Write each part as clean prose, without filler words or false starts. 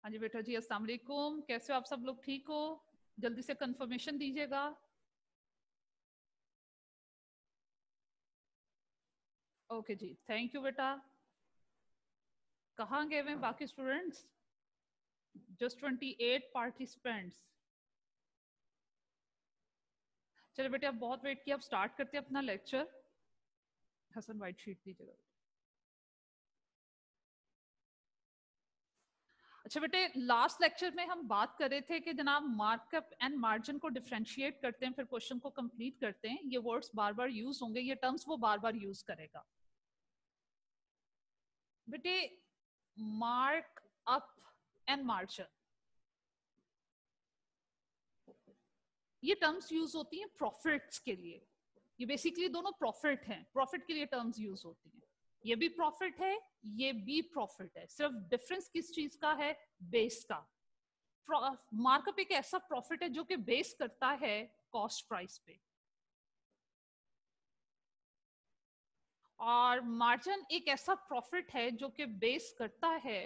हाँ जी बेटा जी, अस्सलाम वालेकुम। कैसे हो आप सब लोग? ठीक हो? जल्दी से कंफर्मेशन दीजिएगा। ओके जी, थैंक यू बेटा। कहाँ गए हुए बाकी स्टूडेंट्स? Just 28 participants. चलो बेटे, अब बहुत वेट किया, अब स्टार्ट करते हैं अपना लेक्चर। हसन व्हाइट शीट दीजिएगा। अच्छा बेटे, लास्ट लेक्चर में हम बात कर रहे थे कि जनाब मार्कअप एंड मार्जिन को डिफरेंशिएट करते हैं, फिर क्वेश्चन को कंप्लीट करते हैं। ये वर्ड्स बार बार यूज होंगे, ये टर्म्स वो बार बार यूज करेगा बेटे। मार्क अप एंड मार्जिन, ये टर्म्स यूज होती हैं प्रॉफिट्स के लिए। ये बेसिकली दोनों प्रॉफिट हैं, प्रॉफिट के लिए टर्म्स यूज होती हैं। ये भी प्रॉफिट है, ये भी प्रॉफिट है, सिर्फ डिफरेंस किस चीज का है? बेस का। मार्कअप एक ऐसा प्रॉफिट है जो कि बेस करता है कॉस्ट प्राइस पे, और मार्जिन एक ऐसा प्रॉफिट है जो कि बेस करता है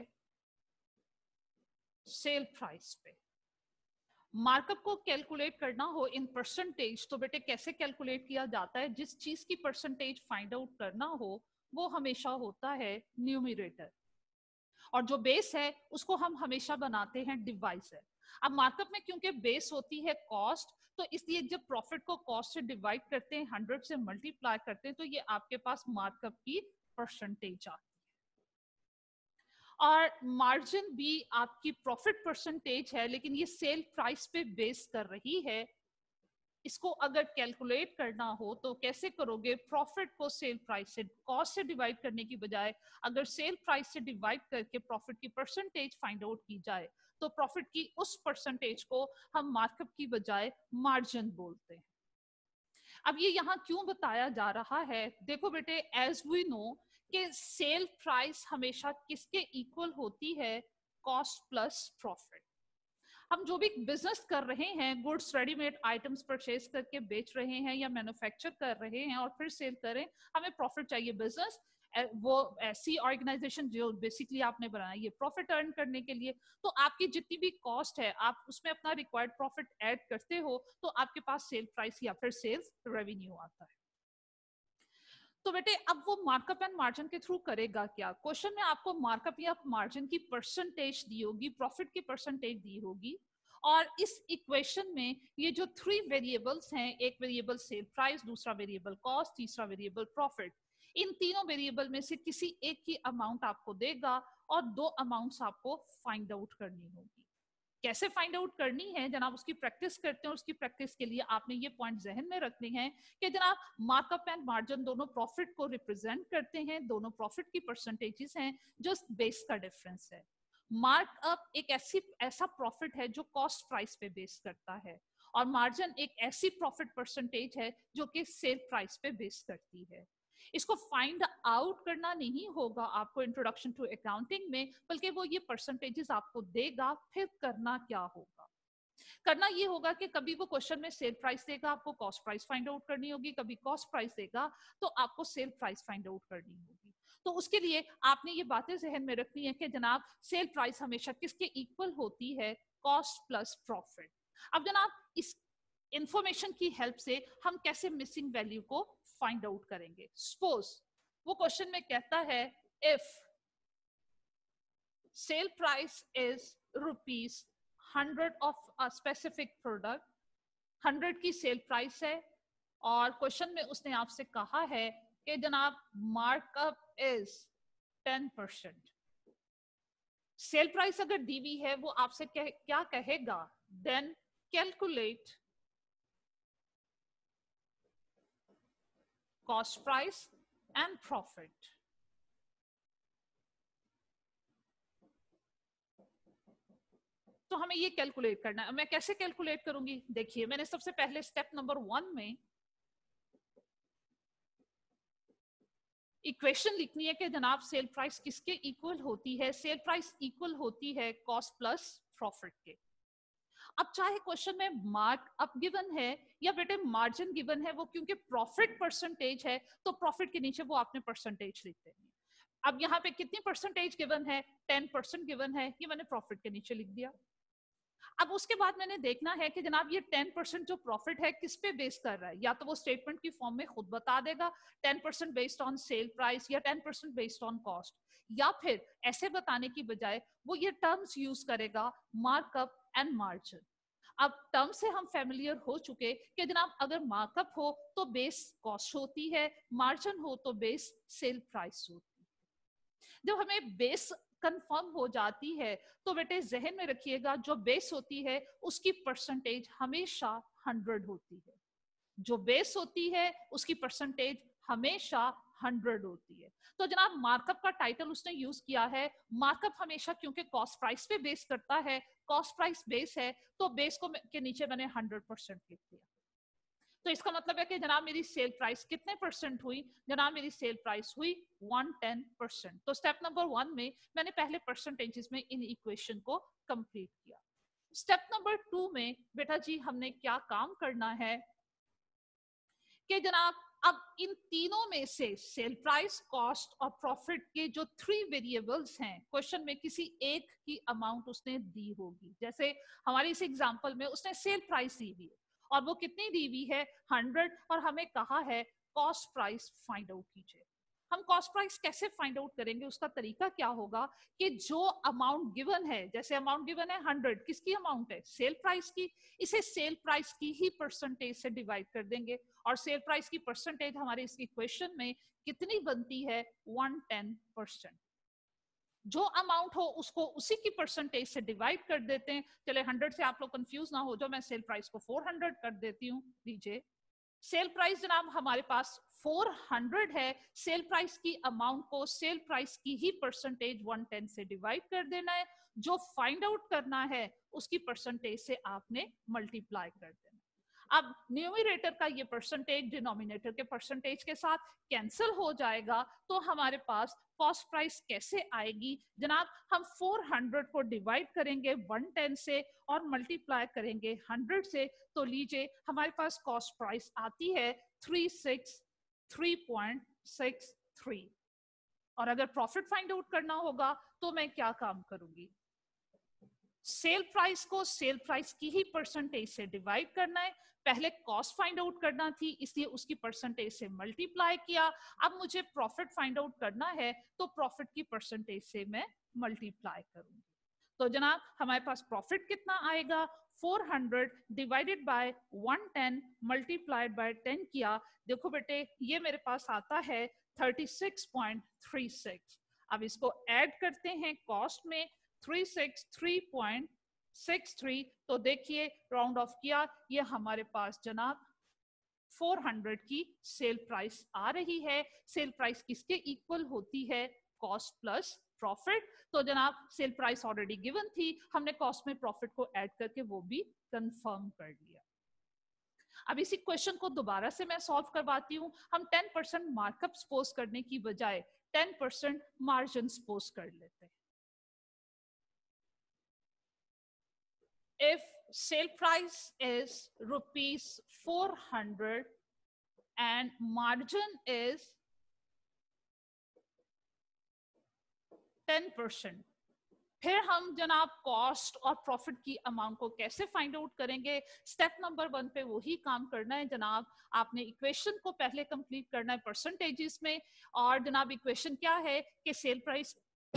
सेल प्राइस पे। मार्कअप को कैलकुलेट करना हो इन परसेंटेज तो बेटे कैसे कैलकुलेट किया जाता है? जिस चीज की परसेंटेज फाइंड आउट करना हो वो हमेशा होता है न्यूमरेटर, और जो बेस है उसको हम हमेशा बनाते हैं डिवाइजर। अब मार्कअप में क्योंकि बेस होती है कॉस्ट, तो इसलिए जब प्रॉफिट को कॉस्ट से डिवाइड करते हैं, 100 से मल्टीप्लाई करते हैं, तो ये आपके पास मार्कअप की परसेंटेज आती है। और मार्जिन भी आपकी प्रॉफिट परसेंटेज है, लेकिन ये सेल प्राइस पे बेस कर रही है। इसको अगर कैलकुलेट करना हो तो कैसे करोगे? प्रॉफिट को सेल प्राइस से, कॉस्ट से डिवाइड करने की बजाय अगर सेल प्राइस से डिवाइड करके प्रॉफिट की परसेंटेज फाइंड आउट की जाए तो प्रॉफिट की उस परसेंटेज को हम मार्कअप की बजाय मार्जिन बोलते हैं। अब ये यहाँ क्यों बताया जा रहा है? देखो बेटे, एज वी नो कि सेल प्राइस हमेशा किसके इक्वल होती है? Cost plus profit. हम जो भी बिजनेस कर रहे हैं, गुड्स रेडीमेड आइटम्स परचेज करके बेच रहे हैं या मैन्युफैक्चर कर रहे हैं और फिर सेल करें, हमें प्रॉफिट चाहिए। बिजनेस वो ऐसी ऑर्गेनाइजेशन जो बेसिकली आपने बनाया ये प्रॉफिट अर्न करने के लिए, तो आपकी जितनी भी कॉस्ट है आप उसमें अपना रिक्वायर्ड प्रॉफिट ऐड करते हो तो आपके पास सेल प्राइस या फिर सेल्स रेवेन्यू आता है। तो बेटे अब वो मार्कअप एंड मार्जिन के थ्रू करेगा क्या? क्वेश्चन में आपको मार्कअप या मार्जिन की परसेंटेज दी होगी, प्रॉफिट की परसेंटेज दी होगी, और इस इक्वेशन में ये जो 3 वेरिएबल्स हैं, एक वेरिएबल सेल प्राइस, दूसरा वेरिएबल कॉस्ट, तीसरा वेरिएबल प्रॉफिट, इन तीनों वेरिएबल में से किसी एक की अमाउंट आपको देगा और 2 अमाउंट्स आपको फाइंड आउट करनी होगी। कैसे फाइंड आउट करनी है जनाब, उसकी प्रैक्टिस करते हैं। उसकी प्रैक्टिस के लिए आपने ये पॉइंट जहन में रखने हैं कि जनाब मार्कअप एंड मार्जिन दोनों प्रॉफिट को रिप्रेजेंट करते हैं, दोनों प्रॉफिट की परसेंटेजेस हैं, जस्ट बेस का डिफरेंस है। मार्कअप एक ऐसा प्रॉफिट है जो कॉस्ट प्राइस पे बेस करता है, और मार्जिन एक ऐसी प्रॉफिट परसेंटेज है जो कि सेल प्राइस पे बेस करती है। इसको फाइंड आउट करना नहीं होगा आपको इंट्रोडक्शन टू अकाउंटिंग में, बल्कि वो ये परसेंटेजेस आपको देगा। फिर करना क्या होगा? करना ये होगा कि कभी वो क्वेश्चन में सेल प्राइस देगा, आपको कॉस्ट प्राइस फाइंड आउट करनी होगी, कभी कॉस्ट प्राइस देगा तो आपको सेल प्राइस फाइंड आउट करनी होगी। तो उसके लिए आपने ये बातें जहन में रखनी है कि जनाब सेल प्राइस हमेशा किसके इक्वल होती है? Cost plus profit. अब जनाब इस इंफॉर्मेशन की हेल्प से हम कैसे मिसिंग वैल्यू को फाइंड आउट करेंगे? सपोज वो क्वेश्चन में कहता है if sale price is ₹100 of a specific product, 100 की सेल प्राइस है, और क्वेश्चन में उसने आपसे कहा है कि जनाब मार्कअप इज 10%। सेल प्राइस अगर दी हुई है वो आपसे क्या कहेगा? Then calculate cost price and profit। तो हमें ये कैलकुलेट करना है। मैं कैसे कैलकुलेट करूंगी? देखिए, मैंने सबसे पहले स्टेप नंबर 1 में इक्वेशन लिखनी है कि जनाब सेल प्राइस किसके इक्वल होती है? सेल प्राइस इक्वल होती है कॉस्ट प्लस प्रॉफिट के। अब चाहे क्वेश्चन में मार्क अप गिवन है या बेटे मार्जिन गिवन है, वो क्योंकि प्रॉफिट परसेंटेज है तो प्रॉफिट के नीचे वो आपने परसेंटेज लिख देनी है। अब यहाँ पे कितनी परसेंटेज गिवन है, 10% गिवन है, ये मैंने प्रॉफिट के नीचे लिख दिया। अब उसके बाद मैंने देखना है कि जनाब ये 10% जो प्रॉफिट है किस पे बेस कर रहा है, या तो वो स्टेटमेंट की फॉर्म में खुद बता देगा 10% बेस्ड ऑन सेल प्राइस या 10% बेस्ड ऑन कॉस्ट, या फिर ऐसे बताने की बजाय वो ये टर्म्स यूज करेगा मार्कअप एंड मार्जिन। अब टर्म से हम फेमिलियर हो चुके कि जनाब अगर मार्कअप हो तो बेस कॉस्ट होती है, मार्जिन हो तो बेस सेल प्राइस होती है। जब हमें बेस कंफर्म हो जाती है तो बेटे जहन में रखिएगा जो बेस होती है उसकी परसेंटेज हमेशा 100 होती है, जो बेस होती है उसकी परसेंटेज हमेशा 100 होती है। तो जनाब मार्कअप का टाइटल उसने यूज किया है, मार्कअप हमेशा क्योंकि कॉस्ट प्राइस पे बेस करता है, कॉस्ट प्राइस बेस है, तो बेस को के नीचे मैंने 100% लिख दिया। तो इसका मतलब है कि जनाब मेरी सेल प्राइस कितने परसेंट हुई, जनाब मेरी सेल प्राइस हुई 110%। तो स्टेप नंबर 1 में मैंने पहले परसेंटेजेस में इन इक्वेशन को कंप्लीट किया। स्टेप नंबर 2 में बेटा जी हमने क्या काम करना है कि जनाब अब इन तीनों में से सेल प्राइस, कॉस्ट और प्रॉफिट के जो 3 वेरिएबल्स हैं, क्वेश्चन में किसी एक की अमाउंट उसने दी होगी। जैसे हमारी इस एग्जांपल में उसने सेल प्राइस दी हुई है और वो कितनी दी हुई है 100, और हमें कहा है कॉस्ट प्राइस फाइंड आउट कीजिए। हम कॉस्ट प्राइस कैसे फाइंड आउट करेंगे, उसका तरीका क्या होगा कि जो अमाउंट गिवन है, जैसे अमाउंट गिवन है 100, किसकी अमाउंट है, सेल प्राइस की, इसे सेल प्राइस की ही परसेंटेज से डिवाइड कर देंगे, और सेल प्राइस की परसेंटेज हमारे इस इक्वेशन में कितनी बनती है 110%। जो अमाउंट हो उसको उसी की परसेंटेज से डिवाइड कर देते हैं। चले 100 से आप लोग कंफ्यूज ना हो, जो मैं सेल प्राइस को 400 कर देती हूँ। लीजिए सेल प्राइस जनाब हमारे पास 400 है, सेल प्राइस की अमाउंट को सेल प्राइस की ही परसेंटेज 110 से डिवाइड कर देना है, जो फाइंड आउट करना है उसकी परसेंटेज से आपने मल्टीप्लाई कर देना। अब न्यूमरेटर का ये परसेंटेज डिनोमिनेटर के परसेंटेज के साथ कैंसिल हो जाएगा, तो हमारे पास कॉस्ट प्राइस कैसे आएगी जनाब, हम 400 को डिवाइड करेंगे 110 से और मल्टीप्लाई करेंगे 100 से, तो लीजिए हमारे पास कॉस्ट प्राइस आती है 363.63। और अगर प्रॉफिट फाइंड आउट करना होगा तो मैं क्या काम करूंगी, सेल प्राइस को सेल प्राइस की ही परसेंटेज से डिवाइड करना है, पहले कॉस्ट फाइंड आउट करना थी इसलिए उसकी परसेंटेज से मल्टीप्लाई किया, अब मुझे प्रॉफिट फाइंड आउट करना है तो प्रॉफिट की परसेंटेज से मैं मल्टीप्लाई करूंगी। तो जनाब हमारे पास प्रॉफिट कितना आएगा, 400 डिवाइडेड बाय 110 मल्टीप्लाइड बाय 10 किया, देखो बेटे ये मेरे पास आता है 36.36। अब इसको ऐड करते हैं कॉस्ट में 363.63, तो देखिए राउंड ऑफ किया, ये हमारे पास जनाब 400 की सेल प्राइस आ रही है। सेल प्राइस किसके इक्वल होती है, कॉस्ट प्लस प्रॉफिट। तो जनाब सेल प्राइस ऑलरेडी गिवन थी, हमने कॉस्ट में प्रॉफिट को ऐड करके वो भी कंफर्म कर लिया। अब इसी क्वेश्चन को दोबारा से मैं सॉल्व करवाती हूँ। हम 10% मार्कअप सपोज करने की बजाय 10% मार्जिन सपोज कर लेते हैं। If sale price is rupees 400 and margin is 10%, फिर हम जनाब कॉस्ट और प्रॉफिट की अमाउंट को कैसे फाइंड आउट करेंगे, स्टेप नंबर 1 पे वही काम करना है जनाब। आपने इक्वेशन को पहले कंप्लीट करना है परसेंटेजेस में, और जनाब इक्वेशन क्या है कि सेल प्राइस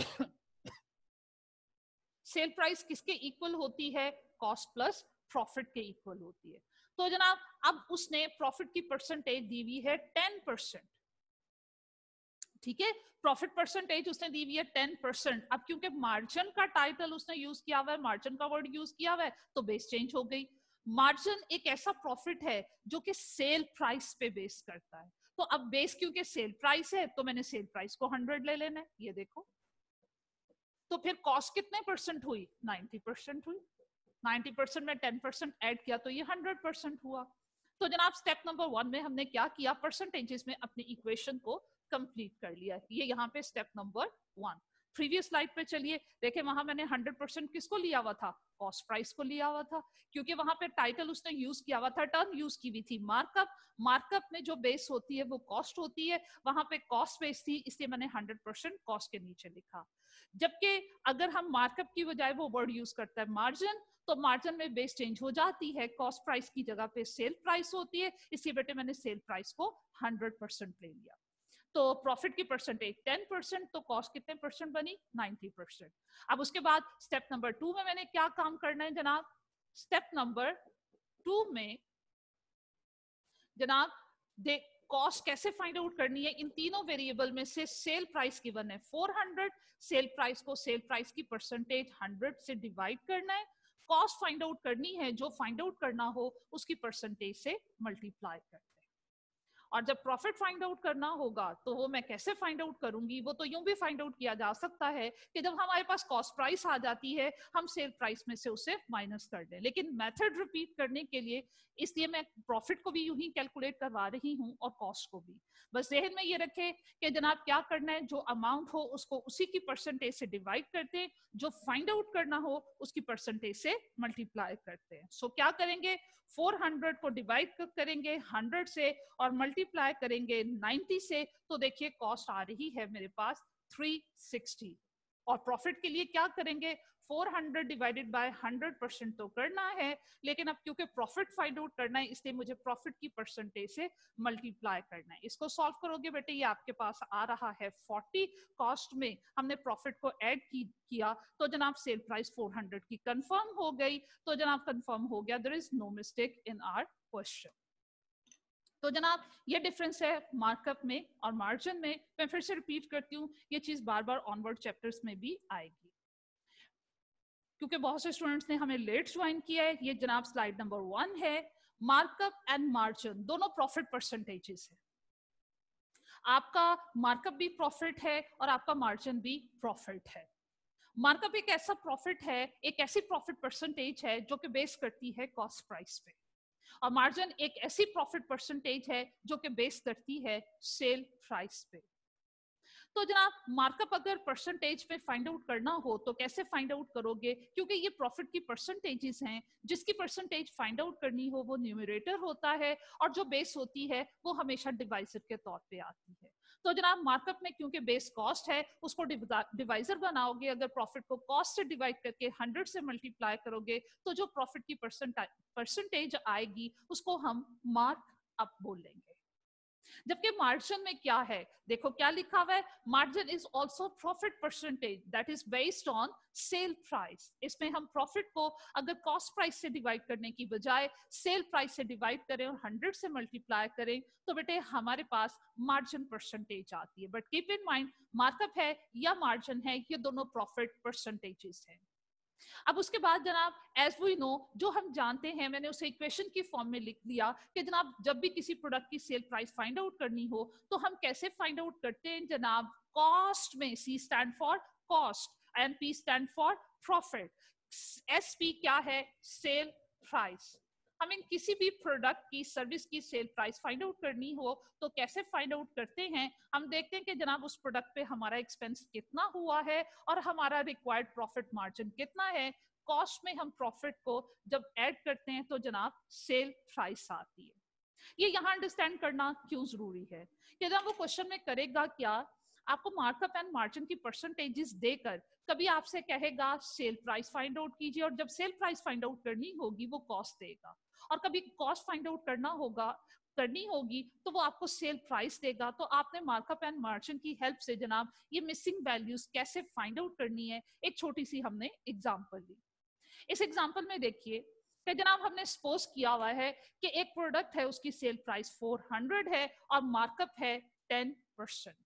सेल प्राइस किसके इक्वल होती है, कॉस्ट प्लस प्रॉफिट के इक्वल होती है। तो जनाब अब उसने प्रॉफिट की परसेंटेज दी हुई है 10%, ठीक है, प्रॉफिट परसेंटेज उसने दी हुई है 10%। अब क्योंकि मार्जिन का टाइटल उसने यूज किया हुआ है, मार्जिन का वर्ड यूज किया हुआ है, तो बेस चेंज हो गई। मार्जिन एक ऐसा प्रॉफिट है जो कि सेल प्राइस पे बेस करता है, तो अब बेस क्योंकि सेल प्राइस है तो मैंने सेल प्राइस को 100 ले लेना है, ये देखो। तो फिर कॉस्ट कितने परसेंट हुई, 90% हुई, 90% में 10% ऐड किया तो ये 100% हुआ। तो जनाब स्टेप नंबर 1 में हमने क्या किया, परसेंटेजेस में अपनी इक्वेशन को कंप्लीट कर लिया, ये यहाँ पे स्टेप नंबर 1। प्रीवियस स्लाइड पे चलिए, देखें वहां मैंने 100% किसको लिया हुआ था, कॉस्ट प्राइस को लिया हुआ था, क्योंकि वहां पे टाइटल उसने यूज किया हुआ था, टर्म यूज की हुई थी मार्कअप। मार्कअप में जो बेस होती है वो कॉस्ट होती है, वहां पे कॉस्ट बेस थी, इसलिए मैंने 100% कॉस्ट के नीचे लिखा। जबकि अगर हम मार्कअप की बजाय वो वर्ड यूज करता है मार्जिन, तो मार्जिन में बेस चेंज हो जाती है, कॉस्ट प्राइस की जगह पे सेल प्राइस होती है, इसलिए बेटे मैंने सेल प्राइस को 100% ले लिया। तो प्रॉफिट की परसेंटेज 10%, तो कॉस्ट कितने परसेंट बनी, 90%। अब उसके बाद स्टेप नंबर 2 में मैंने क्या काम करना है जनाब, स्टेप नंबर 2 में जनाब देख कॉस्ट कैसे फाइंड आउट करनी है। इन तीनों वेरिएबल में से सेल प्राइस गिवन है 400, सेल प्राइस को सेल प्राइस की परसेंटेज 100 से डिवाइड करना है, कॉस्ट फाइंड आउट करनी है, जो फाइंड आउट करना हो उसकी परसेंटेज से मल्टीप्लाई करते हैं। और जब प्रॉफिट फाइंड आउट करना होगा तो वो मैं कैसे फाइंड आउट करूंगी, वो तो यूं भी फाइंड आउट किया जा सकता है कि जब हमारे पास कॉस्ट प्राइस आ जाती है हम सेल प्राइस में से उसे माइनस कर दें, लेकिन मेथड रिपीट करने के लिए इसलिए मैं प्रॉफिट को भी यूं ही कैलकुलेट करवा रही हूं और कॉस्ट को भी। बस जहन में ये रखें कि जनाब क्या करना है, जो अमाउंट हो उसको उसी की परसेंटेज से डिवाइड करते हैं, जो फाइंड आउट करना हो उसकी परसेंटेज से मल्टीप्लाई करते हैं। सो क्या करेंगे, 400 को डिवाइड करेंगे 100 से और मल्टीप्लाई करेंगे 90 से, तो देखिए कॉस्ट आ रही है मेरे पास 360। और प्रॉफिट के लिए क्या करेंगे, 400 डिवाइडेड बाय 100% तो करना है, लेकिन अब क्योंकि प्रॉफिट फाइंड आउट करना है इसलिए मुझे प्रॉफिट की परसेंटेज से मल्टीप्लाई करना है। इसको सॉल्व करोगे बेटे, ये आपके पास आ रहा है 40, कॉस्ट में हमने प्रॉफिट को ऐड किया तो जनाब सेल प्राइस 400 की कंफर्म हो गई। तो जनाब कंफर्म हो गया, there is no mistake in our question. तो जनाब ये डिफरेंस है मार्कअप में और मार्जिन में। मैं फिर से रिपीट करती हूँ, ये चीज बार बार ऑनवर्ड चैप्टर्स में भी आएगी, क्योंकि बहुत से स्टूडेंट्स ने हमें लेट ज्वाइन किया है। ये जनाब स्लाइड नंबर 1 है, मार्कअप एंड मार्जिन दोनों प्रॉफिट परसेंटेजेस है। आपका मार्कअप भी प्रॉफिट है और आपका मार्जिन भी प्रॉफिट है। मार्कअप एक ऐसा प्रॉफिट है, एक ऐसी प्रॉफिट परसेंटेज है जो कि बेस करती है कॉस्ट प्राइस पे, और मार्जिन एक ऐसी प्रॉफिट परसेंटेज है जो कि बेस करती है सेल प्राइस पे। तो जनाब मार्कअप अगर परसेंटेज में फाइंड आउट करना हो तो कैसे फाइंड आउट करोगे, क्योंकि ये प्रॉफिट की परसेंटेजेस हैं, जिसकी परसेंटेज फाइंड आउट करनी हो वो न्यूमरेटर होता है और जो बेस होती है वो हमेशा डिवाइजर के तौर पे आती है। तो जनाब मार्कअप में क्योंकि बेस कॉस्ट है उसको डिवाइजर बनाओगे, अगर प्रॉफिट को कॉस्ट से डिवाइड करके 100 से मल्टीप्लाई करोगे तो जो प्रॉफिट की परसेंटेज आएगी उसको हम मार्क अप बोलेंगे। जबकि मार्जिन में क्या है, देखो क्या लिखा हुआ है, margin is also profit percentage that is based on sale price. इसमें हम प्रॉफिट को अगर कॉस्ट प्राइस से डिवाइड करने की बजाय सेल प्राइस से डिवाइड करें और 100 से मल्टीप्लाई करें तो बेटे हमारे पास मार्जिन परसेंटेज आती है। But keep in mind markup है या मार्जिन है, ये दोनों प्रॉफिट परसेंटेजेस हैं। अब उसके बाद जनाब एज वी नो, जो हम जानते हैं, मैंने उसे इक्वेशन की फॉर्म में लिख दिया कि जनाब जब भी किसी प्रोडक्ट की सेल प्राइस फाइंड आउट करनी हो तो हम कैसे फाइंड आउट करते हैं जनाब, कॉस्ट में C stand for cost and P stand for profit. SP क्या है, सेल प्राइस। हमें किसी भी प्रोडक्ट की सर्विस की सेल प्राइस फाइंड आउट करनी हो तो कैसे फाइंड आउट करते हैं, हम देखते हैं कि जनाब उस प्रोडक्ट पे हमारा एक्सपेंस कितना हुआ है और हमारा रिक्वायर्ड प्रॉफिट मार्जिन कितना है। कॉस्ट में हम प्रॉफिट को जब ऐड करते हैं तो जनाब सेल प्राइस आती है। ये यहाँ अंडरस्टैंड करना क्यों जरूरी है कि जब वो क्वेश्चन में करेगा क्या, आपको मार्कअप एंड मार्जिन की परसेंटेजेस देकर कभी आपसे कहेगा सेल प्राइस फाइंड आउट कीजिए, और जब सेल प्राइस फाइंड आउट करनी होगी वो कॉस्ट देगा, और कभी कॉस्ट फाइंड आउट करनी होगी तो वो आपको सेल प्राइस देगा। तो आपने मार्कअप एंड मार्जिन की हेल्प से जनाब ये मिसिंग वैल्यूज कैसे फाइंड आउट करनी है, एक छोटी सी हमने एग्जांपल ली। इस एग्जांपल में देखिए कि जनाब हमने सपोज किया हुआ है कि एक प्रोडक्ट है, उसकी सेल प्राइस 400 है और मार्कअप है 10%।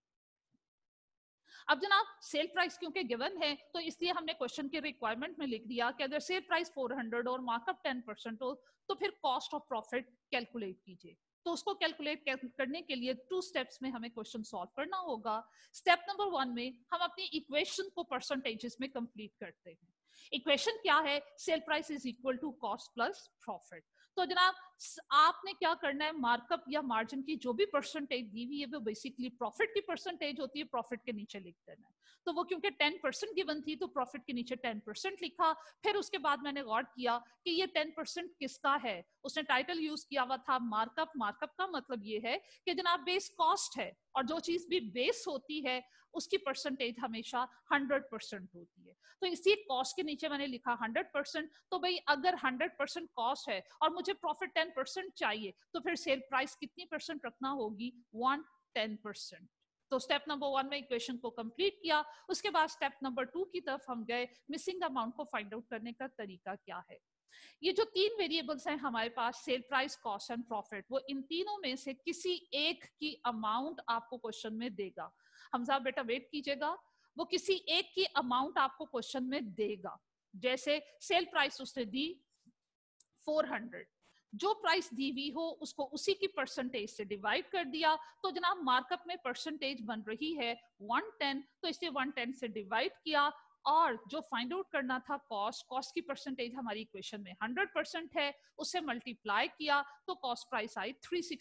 अब जनाब सेल प्राइस क्योंकि गिवन है तो इसलिए हमने क्वेश्चन के रिक्वायरमेंट में लिख दिया कि अगर सेल प्राइस 400 और मार्कअप 10% हो तो फिर कॉस्ट ऑफ प्रॉफिट कैलकुलेट कीजिए। तो उसको कैलकुलेट करने के लिए 2 स्टेप्स में हमें क्वेश्चन सॉल्व करना होगा। स्टेप नंबर 1 में हम अपनी इक्वेशन को परसेंटेजेस में कंप्लीट करते हैं। इक्वेशन क्या है, sale price is equal to cost plus profit. तो जनाब आपने क्या करना है, मार्कअप या मार्जिन की जो भी परसेंटेज दी हुई है वो बेसिकली प्रॉफिट की परसेंटेज होती है, प्रॉफिट के नीचे लिख देना है। तो वो क्योंकि 10% गिवन थी तो प्रॉफिट के नीचे 10% लिखा। फिर उसके बाद मैंने गौर किया कि ये 10% किसका है। उसने टाइटल यूज किया हुआ था मार्कअप। मार्कअप का मतलब ये है कि जनाब बेस कॉस्ट है, और जो चीज भी बेस होती है उसकी परसेंटेज हमेशा 100% होती है। तो इसी कॉस्ट के नीचे मैंने लिखा 100%। तो भाई अगर 100% कॉस्ट है और मुझे प्रॉफिट 10% चाहिए, तो फिर सेल प्राइस कितनी परसेंट रखना होगी, 110%। तो स्टेप नंबर 1 में इक्वेशन को कंप्लीट किया। उसके बाद स्टेप नंबर 2 की तरफ हम गए। मिसिंग अमाउंट को फाइंड आउट करने का तरीका क्या है। ये जो 3 वेरिएबल्स हैं हमारे पास, sale price, cost and profit, वो इन तीनों में से किसी एक की अमाउंट आपको क्वेश्चन में देगा। हमजा बेटा वेट कीजिएगा, वो किसी एक की अमाउंट आपको क्वेश्चन में देगा। जैसे सेल प्राइस उसने दी 400, जो प्राइस दी हुई हो उसको उसी की परसेंटेज से डिवाइड कर दिया, तो जनाब मार्कअप में परसेंटेज बन रही है 110, तो इसे 110 से डिवाइड किया। और जो फाइंड आउट करना था कॉस्ट, कॉस्ट की परसेंटेज हमारी इक्वेशन में 100% है, उससे मल्टीप्लाई किया तो कॉस्ट प्राइस आई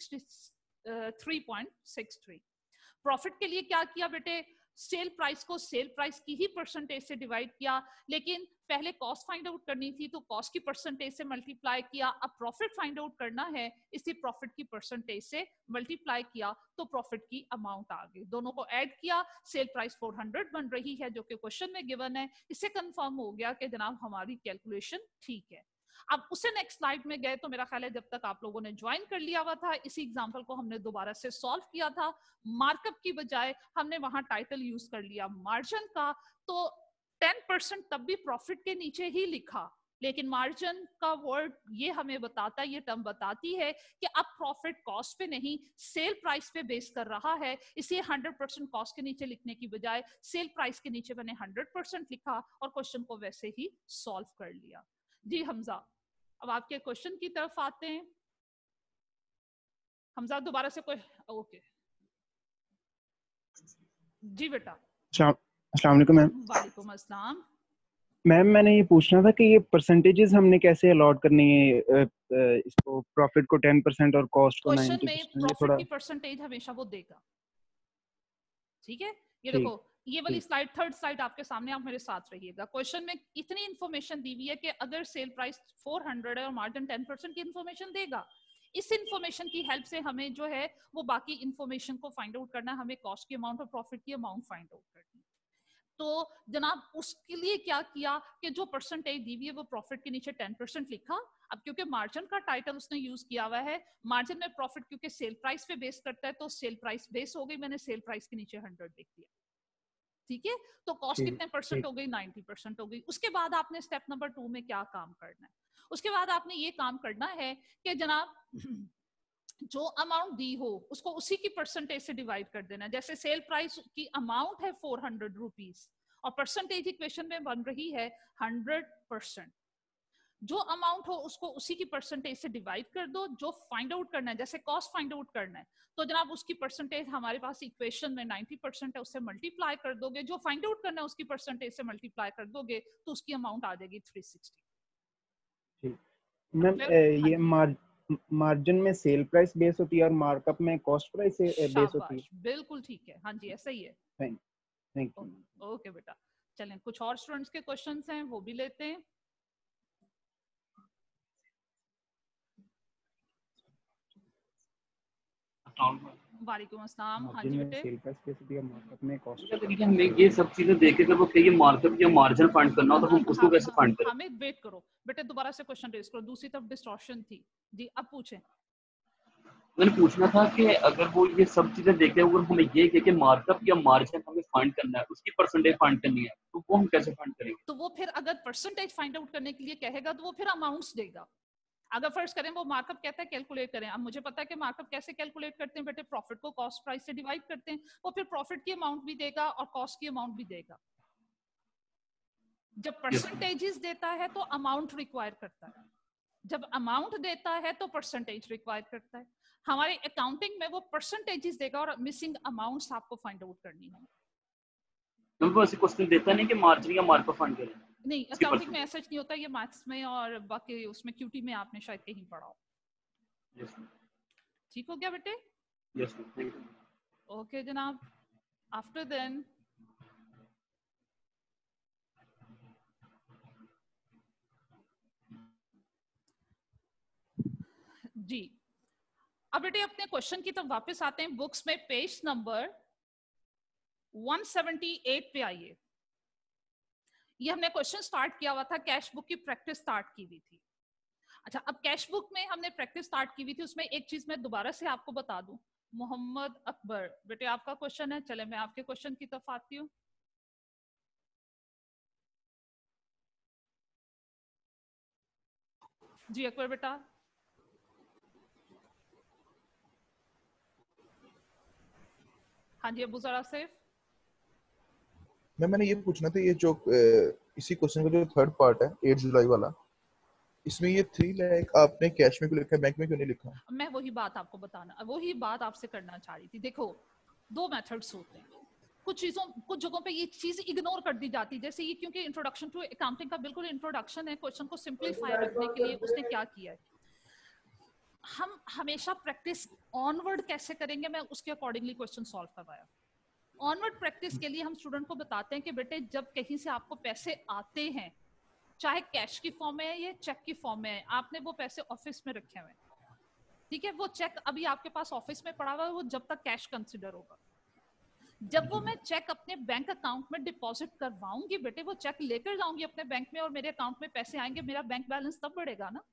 363.63। प्रॉफिट के लिए क्या किया बेटे, सेल प्राइस को सेल प्राइस की ही परसेंटेज से डिवाइड किया, लेकिन पहले कॉस्ट फाइंड आउट करनी थी तो कॉस्ट की परसेंटेज से मल्टीप्लाई किया। अब प्रॉफिट फाइंड आउट करना है, इसी प्रॉफिट की परसेंटेज से मल्टीप्लाई किया तो प्रॉफिट की अमाउंट आ गई। दोनों को ऐड किया, सेल प्राइस 400 बन रही है जो कि क्वेश्चन में गिवन है। इससे कंफर्म हो गया कि जनाब हमारी कैलकुलेशन ठीक है। अब उसे नेक्स्ट स्लाइड में गए तो मेरा ख्याल है जब तक आप लोगों ने ज्वाइन कर लिया हुआ था, इसी एग्जांपल को हमने दोबारा से सॉल्व किया था। मार्कअप की बजाय हमने वहां टाइटल यूज कर लिया मार्जिन का। तो 10% तब भी प्रॉफिट के नीचे ही लिखा, लेकिन मार्जिन का वर्ड ये हमें बताता, ये टर्म बताती है कि अब प्रॉफिट कॉस्ट पे नहीं सेल प्राइस पे बेस कर रहा है। इसलिए 100% कॉस्ट के नीचे लिखने की बजाय सेल प्राइस के नीचे मैंने 100% लिखा और क्वेश्चन को वैसे ही सॉल्व कर लिया। जी हमजा, अब आपके क्वेश्चन की तरफ आते हैं। हमजा दोबारा से कोई, ओके जी बेटा। अस्सलाम वालेकुम मैम। वालेकुम अस्सलाम। मैम मैंने ये पूछना था कि ये परसेंटेजेस हमने कैसे अलॉट करनी है, इसको प्रॉफिट को 10% और कॉस्ट को क्वेश्चन में 90%, ये प्रॉफिट थोड़ा की परसेंटेज हमेशा वो देगा। ठीक है, ये ठीक देखो ये वाली ठीक स्लाइड, थर्ड स्लाइड आपके सामने, आप मेरे साथ रहिएगा। क्वेश्चन में इतनी इंफॉर्मेशन दी हुई है कि अगर सेल प्राइस 400 है और मार्जिन 10% की इंफॉर्मेशन देगा, इस इंफॉर्मेशन की हेल्प से हमें जो है वो बाकी इंफॉर्मेशन को फाइंड आउट करना है। हमें कॉस्ट की अमाउंट और प्रॉफिट की अमाउंट फाइंड आउट करनी है। तो जनाब उसके लिए क्या किया कि जो परसेंटेज दी हुई है वो प्रॉफिट के नीचे 10% लिखा। अब क्योंकि मार्जिन का टाइटल उसने यूज किया हुआ है, मार्जिन में प्रॉफिट क्योंकि सेल प्राइस पे बेस करता है तो सेल प्राइस बेस हो गई, मैंने सेल प्राइस के नीचे 100 लिख दिया। ठीक है, तो कॉस्ट ठीक कितने परसेंट ठीक हो गई, 90% हो गई। उसके बाद आपने स्टेप नंबर 2 में क्या काम करना है, उसके बाद आपने ये काम करना है कि जनाब जो अमाउंट दी हो उसको उसी की परसेंटेज से डिवाइड कर देना। जैसे सेल प्राइस की अमाउंट है 400 रुपीज और परसेंटेज इक्वेशन में बन रही है 100%। जो अमाउंट हो उसको उसी की परसेंटेज से डिवाइड कर दो। जो फाइंड आउट करना है, जैसे कॉस्ट फाइंड आउट करना है, तो जनाब उसकी परसेंटेज हमारे पास इक्वेशन में 90% है, उससे मल्टीप्लाई कर दोगे। जो फाइंड आउट करना है उसकी परसेंटेज से मल्टीप्लाई कर दोगे तो उसकी अमाउंट आ जाएगी 360। ठीक मैम, हाँ ये जी, मार्जिन में सेल प्राइस बेस होती है और मार्कअप में कॉस्ट प्राइस बेस होती है। शाबाश, बिल्कुल ठीक है, हाँ जी ऐसा ही है। Thank thank you. ओके बेटा, चलें कुछ और स्टूडेंट्स के क्वेश्चंस हैं वो भी लेते हैं। वालेकुम अस्सलाम, हाँ मार्जिन जी में बेटे। सेल प्राइस बेस होती है, मार्कअप में कॉस्ट। हमें ये सब चीजें देखे जब वो कहिए मार्कअप या मार्जिन फाइंड करना हो तो हम उसको कैसे फाइंड करें। हमें वेट करो बेटे, दोबारा से क्वेश्चन रेज करो, दूसरी तरफ डिस्टॉर्शन थी। जी अब पूछें। मैंने पूछना था कि अगर वो ये सब चीजें देखे अगर हमें ये कहे कि मार्कअप या मार्जिन हमें फाइंड करना है, उसकी परसेंटेज फाइंड करनी है, तो वो हम कैसे फाइंड करेंगे। तो वो फिर अगर परसेंटेज फाइंड आउट करने के लिए कहेगा तो वो फिर अमाउंट्स देगा। अगर फर्स्ट करें वो मार्कअप कहता है कैलकुलेट करें, अब मुझे पता है कि मार्कअप कैसे कैलकुलेट करते हैं बेटे, प्रॉफिट को कॉस्ट प्राइस से डिवाइड करते हैं। वो फिर प्रॉफिट की अमाउंट भी देगा और कॉस्ट की अमाउंट भी देगा। जब परसेंटेजेस देता है तो अमाउंट रिक्वायर करता है, जब अमाउंट देता है तो परसेंटेज रिक्वायर करता है। हमारे अकाउंटिंग में वो परसेंटेजेस देगा और मिसिंग अमाउंट्स आपको फाइंड आउट करनी है। हमको ऐसे क्वेश्चन देता नहीं कि मार्जिन या मार्कअप फाइंड करें। नहीं, अकाउंटिंग में ऐसा नहीं होता, ये मैथ्स में और बाकी उसमें क्यूटी में आपने शायद कहीं पढ़ा हो। यस ठीक हो गया बेटे? Yes thank you. ओके जनाब, आफ्टर देन जी, अब बेटे अपने क्वेश्चन की तरफ वापस आते हैं। बुक्स में पेज नंबर 178 पे आइए। ये हमने क्वेश्चन स्टार्ट किया हुआ था, कैश बुक की प्रैक्टिस स्टार्ट की हुई थी। अच्छा, अब कैश बुक में हमने प्रैक्टिस स्टार्ट की हुई थी, उसमें एक चीज मैं दोबारा से आपको बता दूं। मोहम्मद अकबर, बेटे आपका क्वेश्चन है, चले मैं आपके क्वेश्चन की तरफ आती हूँ। जी अकबर बेटा। हाँ जी अबू जरा सिर्फ। मैंने ये पूछना था, ये जो इसी क्वेश्चन का जो थर्ड पार्ट है 8 जुलाई वाला, इसमें ये 3 लाख आपने कैश में क्यों लिखा है, बैंक में क्यों नहीं लिखा? मैं वही बात आपको बताना, वही बात आपसे करना चाह रही थी। देखो, दो मेथड्स होते हैं। कुछ चीजों, कुछ जगहों पे ये चीज इग्नोर कर दी जाती है, जैसे ये क्योंकि इंट्रोडक्शन टू अकाउंटिंग का बिल्कुल इंट्रोडक्शन है, क्वेश्चन को सिंप्लीफाई रखने के लिए उसने क्या किया है। हम हमेशा प्रैक्टिस ऑनवर्ड कैसे करेंगे, मैं उसके अकॉर्डिंगली क्वेश्चन सॉल्व करवाया। ऑनवर्ड प्रैक्टिस के लिए हम स्टूडेंट को बताते हैं कि बेटे जब कहीं से आपको पैसे आते हैं, चाहे कैश की फॉर्म में है या चेक की फॉर्म में है, आपने वो पैसे ऑफिस में रखे हुए हैं, ठीक है, वो चेक अभी आपके पास ऑफिस में पड़ा हुआ है, वो जब तक कैश कंसिडर होगा। जब वो मैं चेक अपने बैंक अकाउंट में डिपॉजिट करवाऊंगी बेटे, वो चेक लेकर जाऊंगी अपने बैंक में और मेरे अकाउंट में पैसे आएंगे, मेरा बैंक बैलेंस तब बढ़ेगा ना।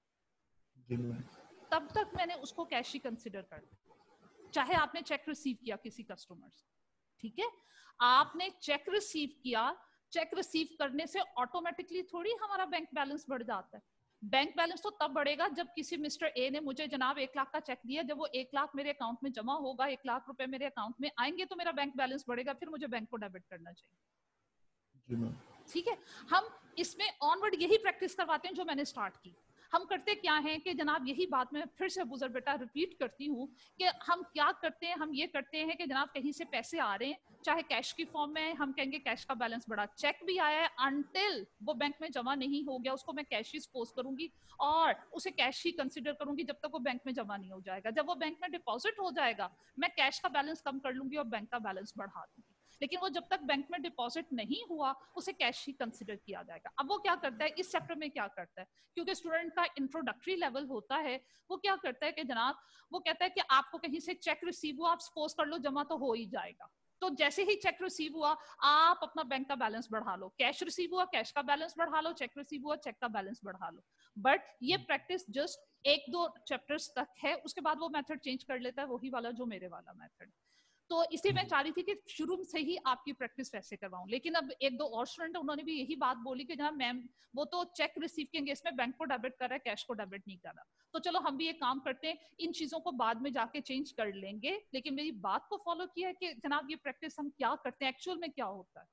तब तक मैंने उसको कैश ही कंसिडर कर, चाहे आपने चेक रिसीव किया किसी कस्टमर से, ठीक है। आपने चेक रिसीव किया, चेक रिसीव करने से ऑटोमेटिकली थोड़ी हमारा बैंक बैलेंस बढ़ जाता है। बैंक बैलेंस तो तब बढ़ेगा जब किसी मिस्टर ए ने मुझे जनाब 1 लाख का चेक दिया, जब वो 1 लाख मेरे अकाउंट में जमा होगा, 1 लाख रुपए मेरे अकाउंट में आएंगे तो मेरा बैंक बैलेंस बढ़ेगा, फिर मुझे बैंक को डेबिट करना चाहिए, ठीक है। हम इसमें ऑनवर्ड यही प्रैक्टिस करवाते हैं जो मैंने स्टार्ट की। हम करते क्या हैं कि जनाब, यही बात मैं फिर से बुजुर्ग बेटा रिपीट करती हूँ कि हम क्या करते हैं, हम ये करते हैं कि जनाब कहीं से पैसे आ रहे हैं, चाहे कैश की फॉर्म में, हम कहेंगे कैश का बैलेंस बढ़ा, चेक भी आया है, अनटिल वो बैंक में जमा नहीं हो गया उसको मैं कैश ही सपोज करूंगी और उसे कैश ही कंसिडर करूंगी जब तक वो बैंक में जमा नहीं हो जाएगा। जब वो बैंक में डिपॉजिट हो जाएगा, मैं कैश का बैलेंस कम कर लूंगी और बैंक का बैलेंस बढ़ा दूंगी, लेकिन वो जब तक बैंक में डिपॉजिट नहीं हुआ उसे कैश ही कंसिडर किया जाएगा। अब वो क्या करता है इस चैप्टर में, क्या करता है, क्योंकि स्टूडेंट का इंट्रोडक्टरी लेवल होता है, वो क्या करता है कि जनाब वो कहता है कि आपको कहीं से चेक रिसीव हुआ, आप सपोज कर लो जमा तो हो ही जाएगा, तो जैसे ही चेक रिसीव हुआ आप अपना बैंक का बैलेंस बढ़ा लो, कैश रिसीव हुआ कैश का बैलेंस बढ़ा लो, चेक रिसीव हुआ चेक का बैलेंस बढ़ा लो। बट ये प्रैक्टिस जस्ट 1-2 चैप्टर्स तक है, उसके बाद वो मेथड चेंज कर लेता है, वही वाला जो मेरे वाला मेथड। तो इसलिए मैं चाह रही थी कि शुरू से ही आपकी प्रैक्टिस वैसे करवाऊं, लेकिन अब 1-2 और स्टूडेंट उन्होंने भी यही बात बोली कि जनाब मैम वो तो चेक रिसीव के केस में बैंक को डेबिट कर रहा है, कैश को डेबिट नहीं कर रहा। तो चलो हम भी एक काम करते हैं, इन चीजों को बाद में जाके चेंज कर लेंगे, लेकिन मेरी बात को फॉलो किया है कि जनाब ये प्रैक्टिस हम क्या करते हैं, एक्चुअल में क्या होता है।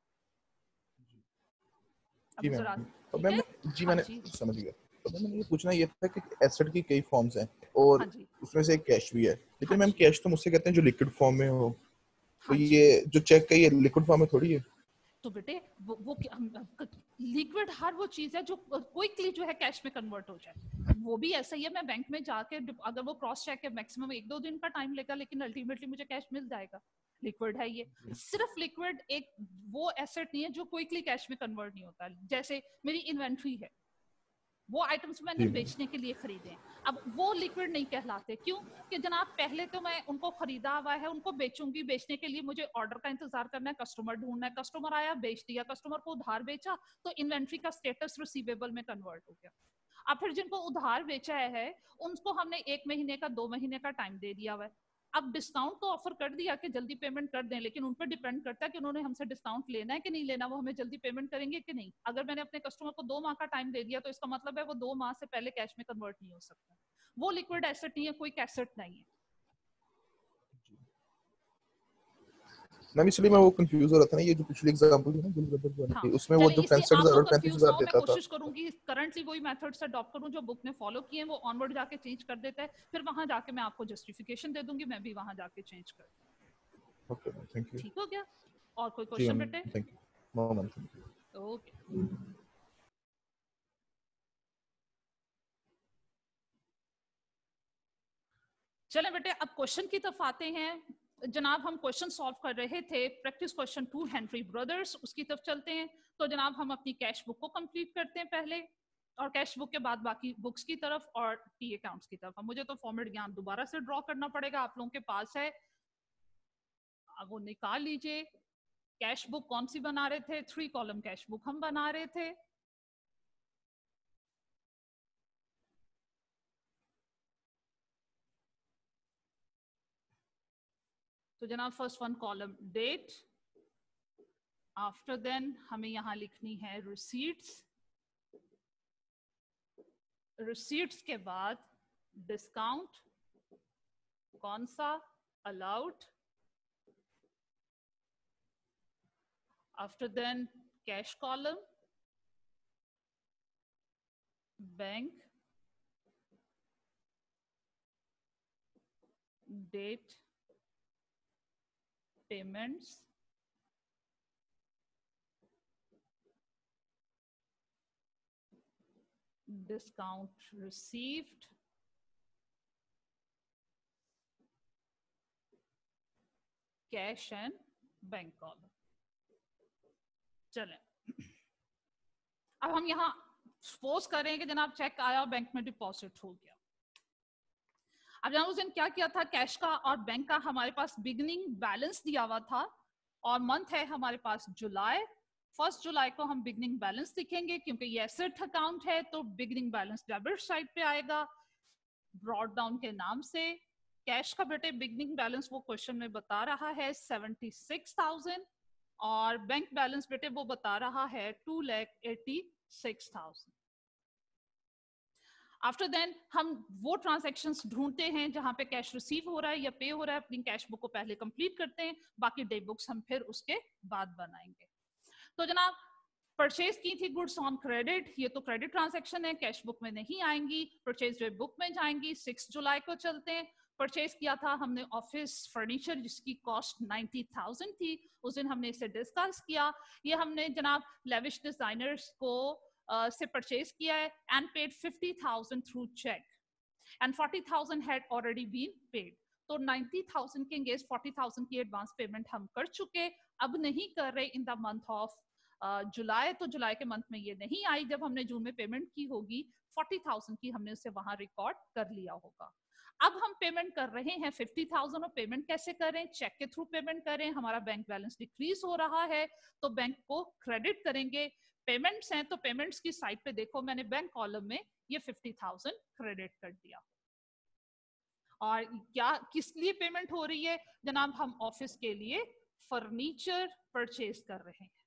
जी मैम, तो मैम जी मैंने समझ गया। तो मैंने ये पूछना ये था कि एसेट की कई फॉर्म्स हैं और उसमें से एक कैश भी है, लेकिन मैम कैश तो मुझसे कहते हैं जो लिक्विड फॉर्म में हो, तो ये जो चेक है ये लिक्विड फॉर्म में थोड़ी है। तो बेटे वो लिक्विड हर वो चीज है जो क्विकली जो है कैश में कन्वर्ट हो जाए, वो भी ऐसा ही है। मैं बैंक में जाके अगर वो क्रॉस चेक है मैक्सिमम 1-2 दिन का टाइम लेगा, लेकिन अल्टीमेटली मुझे कैश मिल जाएगा, लिक्विड है ये। सिर्फ लिक्विड एक वो एसेट नहीं है जो क्विकली कैश में कन्वर्ट नहीं होता। जैसे मेरी इन्वेंट्री है, वो आइटम्स मैंने बेचने के लिए खरीदे हैं, अब वो लिक्विड नहीं कहलाते, क्यों कि जनाब पहले तो मैं उनको खरीदा हुआ है, उनको बेचूंगी, बेचने के लिए मुझे ऑर्डर का इंतजार करना है, कस्टमर ढूंढना है, कस्टमर आया बेच दिया, कस्टमर को उधार बेचा तो इन्वेंट्री का स्टेटस रिसीवेबल में कन्वर्ट हो गया। अब फिर जिनको उधार बेचा है उनको हमने 1 महीने का 2 महीने का टाइम दे दिया हुआ है। अब डिस्काउंट तो ऑफर कर दिया कि जल्दी पेमेंट कर दें, लेकिन उन पर डिपेंड करता है कि उन्होंने हमसे डिस्काउंट लेना है कि नहीं लेना, वो हमें जल्दी पेमेंट करेंगे कि नहीं। अगर मैंने अपने कस्टमर को 2 माह का टाइम दे दिया तो इसका मतलब है वो 2 माह से पहले कैश में कन्वर्ट नहीं हो सकता। वो लिक्विड एसेट नहीं है, कोई एसेट नहीं है। मैम इसलिए मैं वो कंफ्यूज हो रहा था ना, ये जो पिछली एग्जांपल थी ना गुलबर्गर वाली थी, उसमें वो जो 65,000 और 35,000 देता था। मैं कोशिश करूंगी करंटली वही मेथड्स अडॉप्ट करूं जो बुक ने फॉलो किए हैं, वो ऑनवर्ड जाके चेंज कर देता है, फिर वहां जाके मैं आपको जस्टिफिकेशन दे दूंगी, मैं भी वहां जाके चेंज कर दूंगी। Okay thank you. ठीक हो गया? और कोई क्वेश्चन बेटे? Thank you no ma'am, thank you. Okay चले बेटे अब क्वेश्चन की तरफ आते हैं जनाब। हम क्वेश्चन सॉल्व कर रहे थे, प्रैक्टिस क्वेश्चन 2 हेनरी ब्रदर्स, उसकी तरफ चलते हैं। तो जनाब हम अपनी कैश बुक को कंप्लीट करते हैं पहले, और कैश बुक के बाद बाकी बुक्स की तरफ और टी अकाउंट्स की तरफ। मुझे तो फॉर्मेट ज्ञान दोबारा से ड्रॉ करना पड़ेगा, आप लोगों के पास है, अब वो निकाल लीजिए। कैश बुक कौन सी बना रहे थे? 3 कॉलम कैश बुक हम बना रहे थे। तो जनाब first 1 column date, after then हमें यहां लिखनी है रिसीट्स, रिसीट्स के बाद डिस्काउंट, कौन सा? Allowed, after then cash column, bank, date, payments, discount received, cash and bank column। चलें अब हम यहां सपोज करें कि जनाब चेक आया, बैंक में डिपॉजिट हो गया। अब जनाब उस दिन क्या किया था, कैश का और बैंक का हमारे पास बिगिनिंग बैलेंस दिया हुआ था, और मंथ है हमारे पास जुलाई। 1 जुलाई को हम बिगिनिंग बैलेंस लिखेंगे, क्योंकि ये एसेट अकाउंट है तो बिगिनिंग बैलेंस डेबिट साइड पे आएगा ब्रॉड डाउन के नाम से। कैश का बेटे बिगिनिंग बैलेंस वो क्वेश्चन में बता रहा है 76,000, और बैंक बैलेंस बेटे वो बता रहा है 2,86,000। आफ्टर देन हम वो ट्रांजैक्शंस ढूंढते हैं जहां पे कैश रिसीव हो रहा है या पे हो रहा है, अपनी कैश बुक को पहले कंप्लीट करते हैं, बाकी डे बुक्स हम फिर उसके बाद बनाएंगे। तो जनाब परचेज की थी गुड्स ऑन क्रेडिट, ये तो क्रेडिट ट्रांजैक्शन है, कैश बुक में नहीं आएंगी, परचेज डे बुक में जाएंगी। 6 जुलाई को चलते हैं। परचेज किया था हमने ऑफिस फर्नीचर जिसकी कॉस्ट 90,000 थी, उस दिन हमने इसे डिस्कस किया। ये हमने जनाब लेविश डिजाइनर्स को से परचेज किया है and paid 50,000 through cheque and 40,000 had already been paid. तो 90,000 के अंगेंस्ट 40,000 की एडवांस पेमेंट हम कर चुके, अब नहीं कर रहे in the month of July. तो जुलाई के मंथ में ये नहीं आई, जब हमने जून में पेमेंट की होगी 40,000 की हमने उसे वहां रिकॉर्ड कर लिया होगा। अब हम पेमेंट कर रहे हैं 50,000, और पेमेंट कैसे करें? चेक के थ्रू पेमेंट करें। हमारा बैंक बैलेंस डिक्रीज हो रहा है तो बैंक को क्रेडिट करेंगे। पेमेंट्स हैं तो पेमेंट्स की साइड पे देखो, मैंने बैंक कॉलम में ये 50,000 क्रेडिट कर दिया। और क्या किस लिए पेमेंट हो रही है जनाब? हम ऑफिस के लिए फर्नीचर परचेज कर रहे हैं।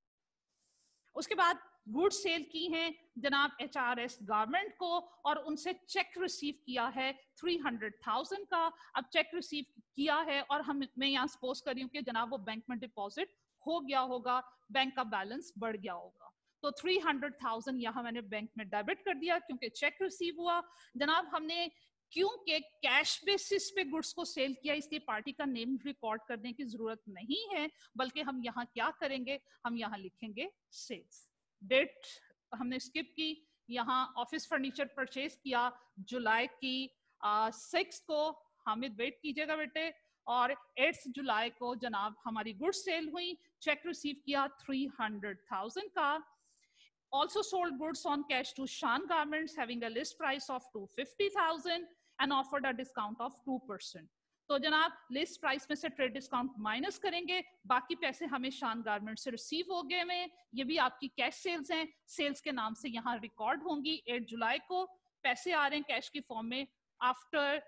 उसके बाद गुड्स सेल की हैं जनाब HRS गारमेंट को, और उनसे चेक रिसीव किया है 300,000 का। अब चेक रिसीव किया है और मैं यहाँ सपोज कर रही हूँ कि जनाब वो बैंक में डिपॉजिट हो गया होगा, बैंक का बैलेंस बढ़ गया होगा, तो 300,000 यहाँ मैंने बैंक में डेबिट कर दिया क्योंकि चेक रिसीव हुआ। जनाब हमने क्योंकि कैश बेसिस पे गुड्स को सेल किया इसलिए पार्टी का नेम रिकॉर्ड करने की जरूरत नहीं है, बल्कि हम यहाँ क्या करेंगे, हम यहाँ लिखेंगे सेल्स। डेट हमने स्किप की, यहाँ ऑफिस फर्नीचर परचेज किया जुलाई की 6 को, हामिद वेट कीजिएगा बेटे, और 8 जुलाई को जनाब हमारी गुड्स सेल हुई, चेक रिसीव किया 300,000 का। Also sold goods on cash to Shan Garments having a list price of 250,000 and offered a discount of 2%. तो जनाब लिस्ट प्राइस में से ट्रेड डिस्काउंट माइनस करेंगे, बाकी पैसे हमें शान गारमेंट से रिसीव हो गए में, ये भी आपकी कैश सेल्स हैं, सेल्स के नाम से यहाँ रिकॉर्ड होंगी। 8 जुलाई को पैसे आ रहे हैं कैश की फॉर्म में आफ्टर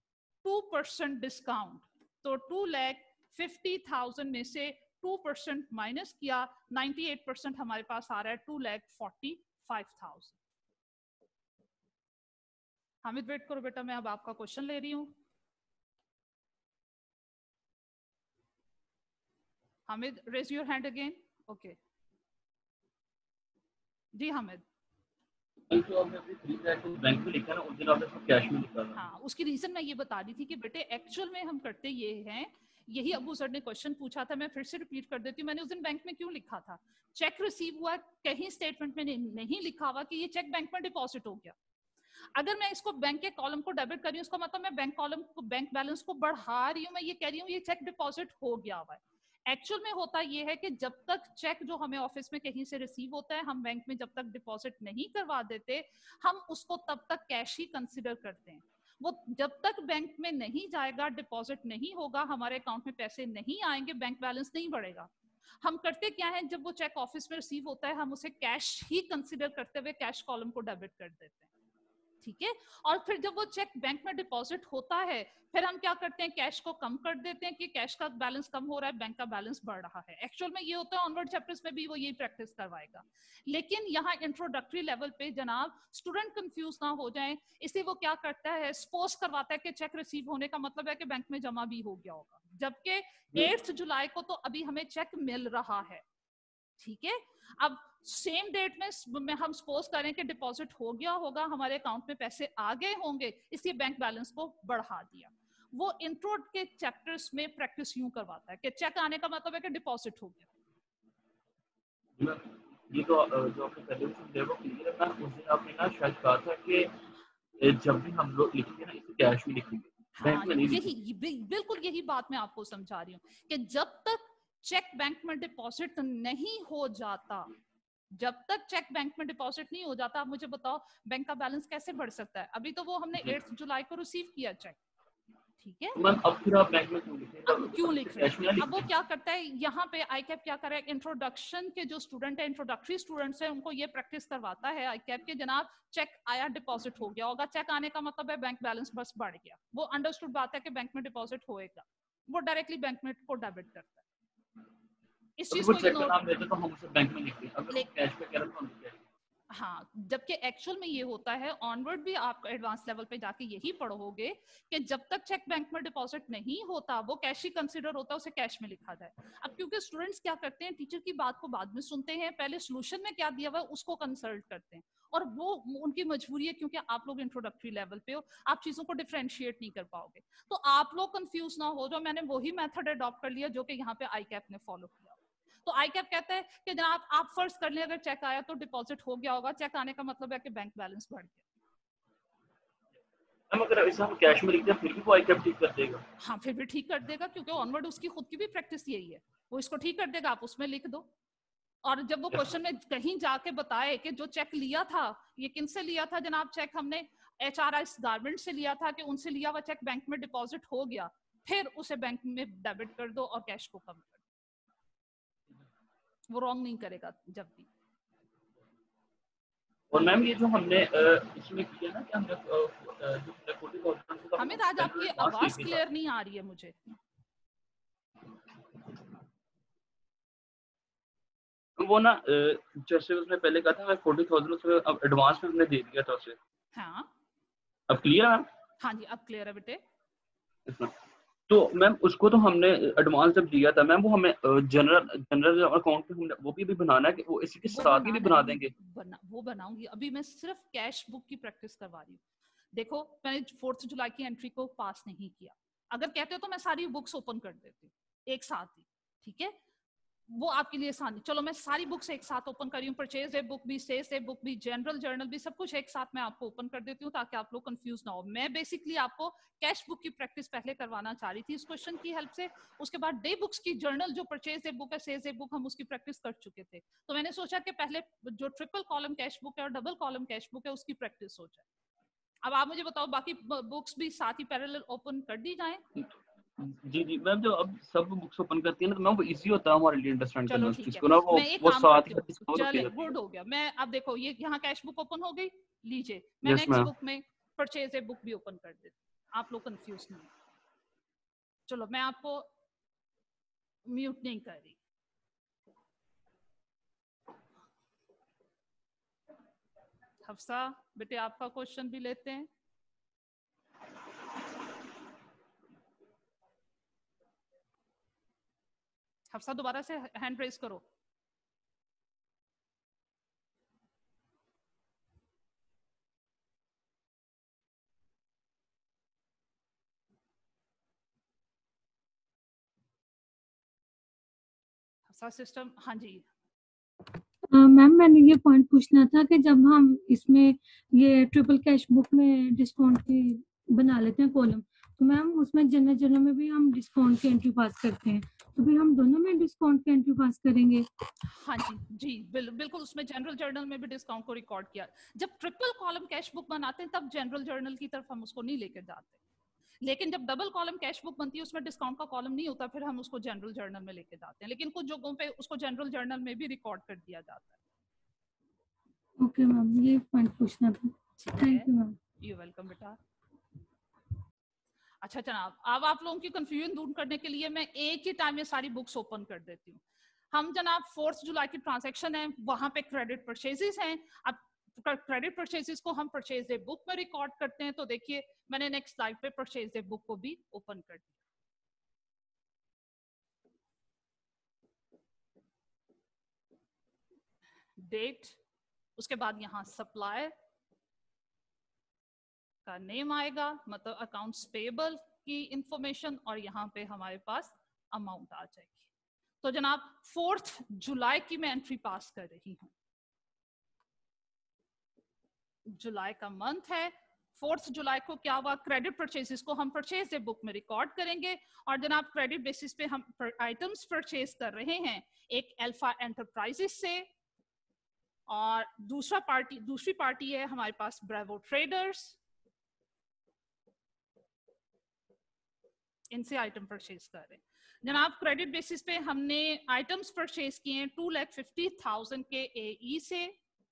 2% डिस्काउंट, तो 2,50,000 में से 2% माइनस किया, 98% हमारे पास आ रहा है 2,45,000। हामिद वेट करो बेटा, मैं अब आपका क्वेश्चन ले रही हूँ। Hamid raise your hand again. Okay जी हामिद। बैंक में लिखा ना, उस दिन आपने कैश में लिखा था। हाँ, उसकी रीजन मैं ये बता रही थी कि बेटे एक्चुअल में हम करते ये हैं, यही अबू सर ने क्वेश्चन पूछा था, मैं फिर से रिपीट कर देती हूँ। मैंने उस दिन बैंक में क्यों लिखा था, चेक रिसीव हुआ, कहीं स्टेटमेंट में नहीं लिखा हुआ कि ये चेक बैंक में डिपॉजिट हो गया। अगर मैं इसको बैंक के कॉलम को डेबिट कर रही हूँ, उसका मतलब मैं बैंक कॉलम को, बैंक बैलेंस को बढ़ा रही हूँ, मैं ये कह रही हूँ ये चेक डिपॉजिट हो गया हुआ है। एक्चुअल में होता ये है कि जब तक चेक जो हमें ऑफिस में कहीं से रिसीव होता है, हम बैंक में जब तक डिपॉजिट नहीं करवा देते, हम उसको तब तक कैश ही कंसिडर करते हैं। वो जब तक बैंक में नहीं जाएगा, डिपॉजिट नहीं होगा, हमारे अकाउंट में पैसे नहीं आएंगे, बैंक बैलेंस नहीं बढ़ेगा। हम करते क्या है, जब वो चेक ऑफिस में रिसीव होता है, हम उसे कैश ही कंसिडर करते हुए कैश कॉलम को डेबिट कर देते हैं, ठीक है। और फिर जब वो चेक बैंक में डिपॉजिट होता है, फिर हम क्या करते हैं, कैश को कम कर देते हैं कि कैश का बैलेंस कम हो रहा है, बैंक का बैलेंस बढ़ रहा है। एक्चुअल में ये होता है, ऑनवर्ड चैप्टर्स में भी वो यही प्रैक्टिस करवाएगा। लेकिन यहाँ इंट्रोडक्टरी लेवल पे जनाब स्टूडेंट कंफ्यूज ना हो जाएं, इसलिए वो क्या करता है, सपोज करवाता है कि चेक रिसीव होने का मतलब है कि बैंक में जमा भी हो गया होगा, जबकि 8 जुलाई को तो अभी हमें चेक मिल रहा है, ठीक है। अब सेम डेट में हम सपोज करें कि डिपॉजिट हो गया होगा, हमारे अकाउंट में पैसे आ गए होंगे, इसलिए बैंक बैलेंस को बढ़ा दिया। वो इंट्रो के चैप्टर्स में प्रैक्टिस यूं करवाता है कि चेक आने का मतलब है कि डिपॉजिट हो गया। ये तो जो आपने पहले समझाया वो क्लियर है। मैं उस दिन आपने ना शायद कहा था कि जब भी हम लोग लिखेंगे ना, इसे कैश में लिखेंगे, बैंक में नहीं लिखेंगे। यही बिल्कुल यही बात मैं आपको समझा रही हूँ कि जब तक चेक बैंक में डिपॉजिट नहीं हो जाता, जब तक चेक बैंक में डिपॉजिट नहीं हो जाता, आप मुझे बताओ बैंक का बैलेंस कैसे बढ़ सकता है। अभी तो वो हमने 8 जुलाई को रिसीव किया चेक, ठीक है। मैम अब फिर आप बैंक में क्यों लिख रहे हैं? अब क्यों लिख रहे हैं? अब वो क्या करता है, यहाँ पे आईकैप क्या कर रहा है, इंट्रोडक्शन के जो स्टूडेंट है, इंट्रोडक्टरी स्टूडेंट्स है, उनको ये प्रैक्टिस करवाता है आईकैप के जनाब चेक आया, डिपॉजिट हो गया होगा, चेक आने का मतलब है बैंक बैलेंस बस बढ़ गया। वो अंडरस्टूड बात है कि बैंक में डिपॉजिट होएगा, वो डायरेक्टली बैंक में को डेबिट करता है। इस चीज को इग्नोर, तो हम उसे बैंक में लिखते हैं, अगर कैश पे कह रहे हैं तो हम कैश। हाँ, जबकि एक्चुअल में ये होता है, ऑनवर्ड भी आप एडवांस लेवल पे जाके यही पढ़ोगे कि जब तक चेक बैंक में डिपॉजिट नहीं होता, वो कैश ही कंसीडर होता है, उसे कैश में लिखा जाए। अब क्योंकि स्टूडेंट्स क्या करते हैं, टीचर की बात को बाद में सुनते हैं, पहले सोल्यूशन में क्या दिया हुआ है उसको कंसल्ट करते हैं, और वो उनकी मजबूरी है, क्योंकि आप लोग इंट्रोडक्टरी लेवल पे हो, आप चीजों को डिफरेंशिएट नहीं कर पाओगे। तो आप लोग कंफ्यूज ना हो जाओ, मैंने वही मेथड अडॉप्ट कर लिया जो कि यहाँ पे आईकैप ने फॉलो किया। तो आईकैप कहता है कि जनाब आप फर्ज कर लें, अगर चेक आया तो डिपॉजिट हो गया होगा, चेक आने का मतलब है कि बैंक बैलेंस बढ़ गया। हम अगर इसे हम कैश में लिखते हैं फिर भी वो आईकैप ठीक कर देगा? हाँ, फिर भी ठीक कर देगा, क्योंकि ऑनवर्ड उसकी खुद की भी प्रैक्टिस यही है, वो इसको ठीक कर देगा, आप उसमें लिख दो। और जब वो क्वेश्चन में कहीं जाके बताए कि जो चेक लिया था, ये किनसे लिया था जनाब, चेक हमने HRS गारमेंट से लिया था, कि उनसे लिया हुआ चेक बैंक में डिपॉजिट हो गया, फिर उसे बैंक में डेबिट कर दो और कैश को कम कर दो, वो रॉन्ग नहीं करेगा जब भी। और मैम ये जो हमने इसमें किया ना कि हमने जो 40,000 हमें आज आपकी आवाज क्लियर नहीं आ रही है मुझे। वो ना जैसे उसने पहले कहा था मैं 40,000 उसमें अब एडवांस में हमने दे दिया था उसे। हाँ, अब क्लियर है मैम? हाँ जी, अब क्लियर है बेटे। तो मैम उसको तो हमने एडवांस जब दिया था मैम, वो हमें जनरल अकाउंट पे हमने वो भी बनाना है कि वो इसी के साथ ही भी बना देंगे? वो बनाऊंगी, अभी मैं सिर्फ कैश बुक की प्रैक्टिस करवा रही हूँ। देखो, मैंने 4 जुलाई की एंट्री को पास नहीं किया, अगर कहते हो तो मैं सारी बुक्स ओपन कर देती हूँ एक साथ ही, ठीक है, वो आपके लिए आसान है। चलो मैं सारी बुक्स एक साथ ओपन कर रही हूँ, परचेज डे बुक भी, सेल्स डे बुक भी, जनरल जर्नल भी, सब कुछ एक साथ मैं आपको ओपन कर देती हूँ ताकि आप लोग कंफ्यूज ना हो। मैं बेसिकली आपको कैश बुक की प्रैक्टिस पहले करवाना चाह रही थी इस क्वेश्चन की हेल्प से, उसके बाद डे बुक्स की, जर्नल जो परचेज डे बुक है, सेल्स डे बुक, हम उसकी प्रैक्टिस कर चुके थे, तो मैंने सोचा कि पहले जो ट्रिपल कॉलम कैश बुक है और डबल कॉलम कैश बुक है उसकी प्रैक्टिस हो जाए। अब आप मुझे बताओ बाकी बुक्स भी साथ ही पैरेलल ओपन कर दी जाए? जी जी मैम, जो अब सब बुक्स ओपन करती है ना तो मैम वो इजी होता है हमारे लिए अंडरस्टैंड करना ठीक इसको है, ना, मैं एक वो काम साथ करती ही हूँ, चले गुड हो गया। मैं अब देखो ये यहाँ कैश बुक ओपन हो गई, लीजिए मैं नेक्स्ट बुक में परचेज ए बुक भी ओपन कर देती हूँ, आप लोग कंफ्यूज नहीं। चलो मैं आपको म्यूट नहीं कर रही। हफ्सा बेटे आपका क्वेश्चन भी लेते हैं। हफ्सा दोबारा से हैंड रेज करो। हफ्सा सिस्टम, हाँ जी मैम मैंने ये पॉइंट पूछना था कि जब हम इसमें ये ट्रिपल कैश बुक में डिस्काउंट की बना लेते हैं कॉलम, तो मैम उसमें जनरल में भी हम डिस्काउंट की एंट्री पास करते हैं, तो फिर हम दोनों में डिस्काउंट की एंट्री पास करेंगे? हाँ जी जी बिल्कुल, उसमें जनरल जर्नल में भी डिस्काउंट को रिकॉर्ड किया। जब ट्रिपल कॉलम कैश बुक बनाते हैं तब जनरल जर्नल की तरफ हम उसको नहीं लेकर जाते, लेकिन जब डबल कॉलम कैश बुक बनती है उसमें डिस्काउंट का कॉलम नहीं होता, फिर हम उसको जनरल जर्नल में लेके जाते हैं, लेकिन कुछ जगहों पे उसको जनरल जर्नल में भी रिकॉर्ड कर दिया जाता है। ओके मैम, ये पॉइंट पूछना था। Thank you ma'am. You welcome बेटा। अच्छा जनाब, अब आप लोगों की कंफ्यूजन दूर करने के लिए मैं एक ही टाइम में सारी बुक्स ओपन कर देती हूँ। हम जनाब 4 जुलाई की ट्रांजैक्शन है, वहां पे क्रेडिट परचेजेस हैं। अब क्रेडिट परचेजेस को हम परचेज डे बुक में रिकॉर्ड करते हैं, तो देखिए मैंने नेक्स्ट स्लाइड पे परचेज डे बुक को भी ओपन कर दिया। डेट, उसके बाद यहाँ सप्लायर का नेम आएगा, मतलब अकाउंट्स पेबल की इंफॉर्मेशन, और यहाँ पे हमारे पास अमाउंट आ जाएगी। तो जनाब 4 जुलाई की मैं एंट्री पास कर रही हूँ। जुलाई का मंथ है, 4 जुलाई को क्या हुआ, क्रेडिट परचेजेस को हम परचेज डे बुक में रिकॉर्ड करेंगे, और जनाब क्रेडिट बेसिस पे हम आइटम्स परचेज कर रहे हैं, एक अल्फा एंटरप्राइजेस से, और दूसरी पार्टी है हमारे पास ब्रेवो ट्रेडर्स, इनसे आइटम परचेज कर रहे हैं। जनाब क्रेडिट बेसिस पे हमने आइटम्स परचेज किए हैं 2,50,000 के AE से,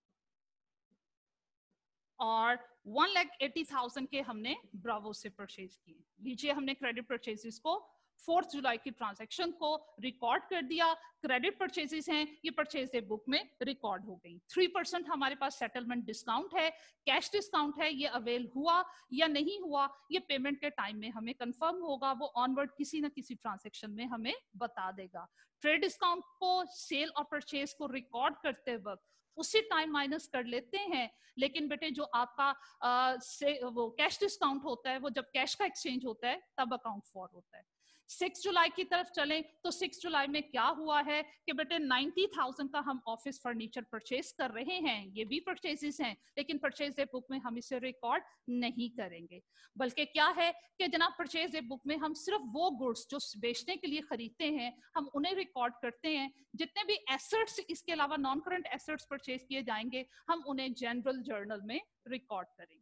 और 1,80,000 के हमने ब्रावो से परचेज किए। लीजिए हमने क्रेडिट परचेजेस को 4 जुलाई की ट्रांजैक्शन को रिकॉर्ड कर दिया। क्रेडिट परचेजेस हैं, ये परचेज डे बुक में रिकॉर्ड हो गई। 3% हमारे पास सेटलमेंट डिस्काउंट है, कैश डिस्काउंट है, ये अवेल हुआ या नहीं हुआ ये पेमेंट के टाइम में हमें कंफर्म होगा, वो ऑनवर्ड किसी ना किसी ट्रांजैक्शन में हमें बता देगा। ट्रेड डिस्काउंट को सेल और परचेज को रिकॉर्ड करते वक्त उसी टाइम माइनस कर लेते हैं, लेकिन बेटे जो आपका वो कैश डिस्काउंट होता है वो जब कैश का एक्सचेंज होता है तब अकाउंट फॉर होता है। 6 जुलाई की तरफ चलें तो 6 जुलाई में क्या हुआ है कि बेटे 90,000 का हम ऑफिस फर्नीचर परचेज कर रहे हैं, ये भी परचेजेस हैं, लेकिन परचेज डे बुक में हम इसे रिकॉर्ड नहीं करेंगे, बल्कि क्या है कि जनाब परचेज डे बुक में हम सिर्फ वो गुड्स जो बेचने के लिए खरीदते हैं हम उन्हें रिकॉर्ड करते हैं। जितने भी एसेट्स इसके अलावा नॉन करंट एसेट्स परचेज किए जाएंगे हम उन्हें जनरल जर्नल में रिकॉर्ड करेंगे।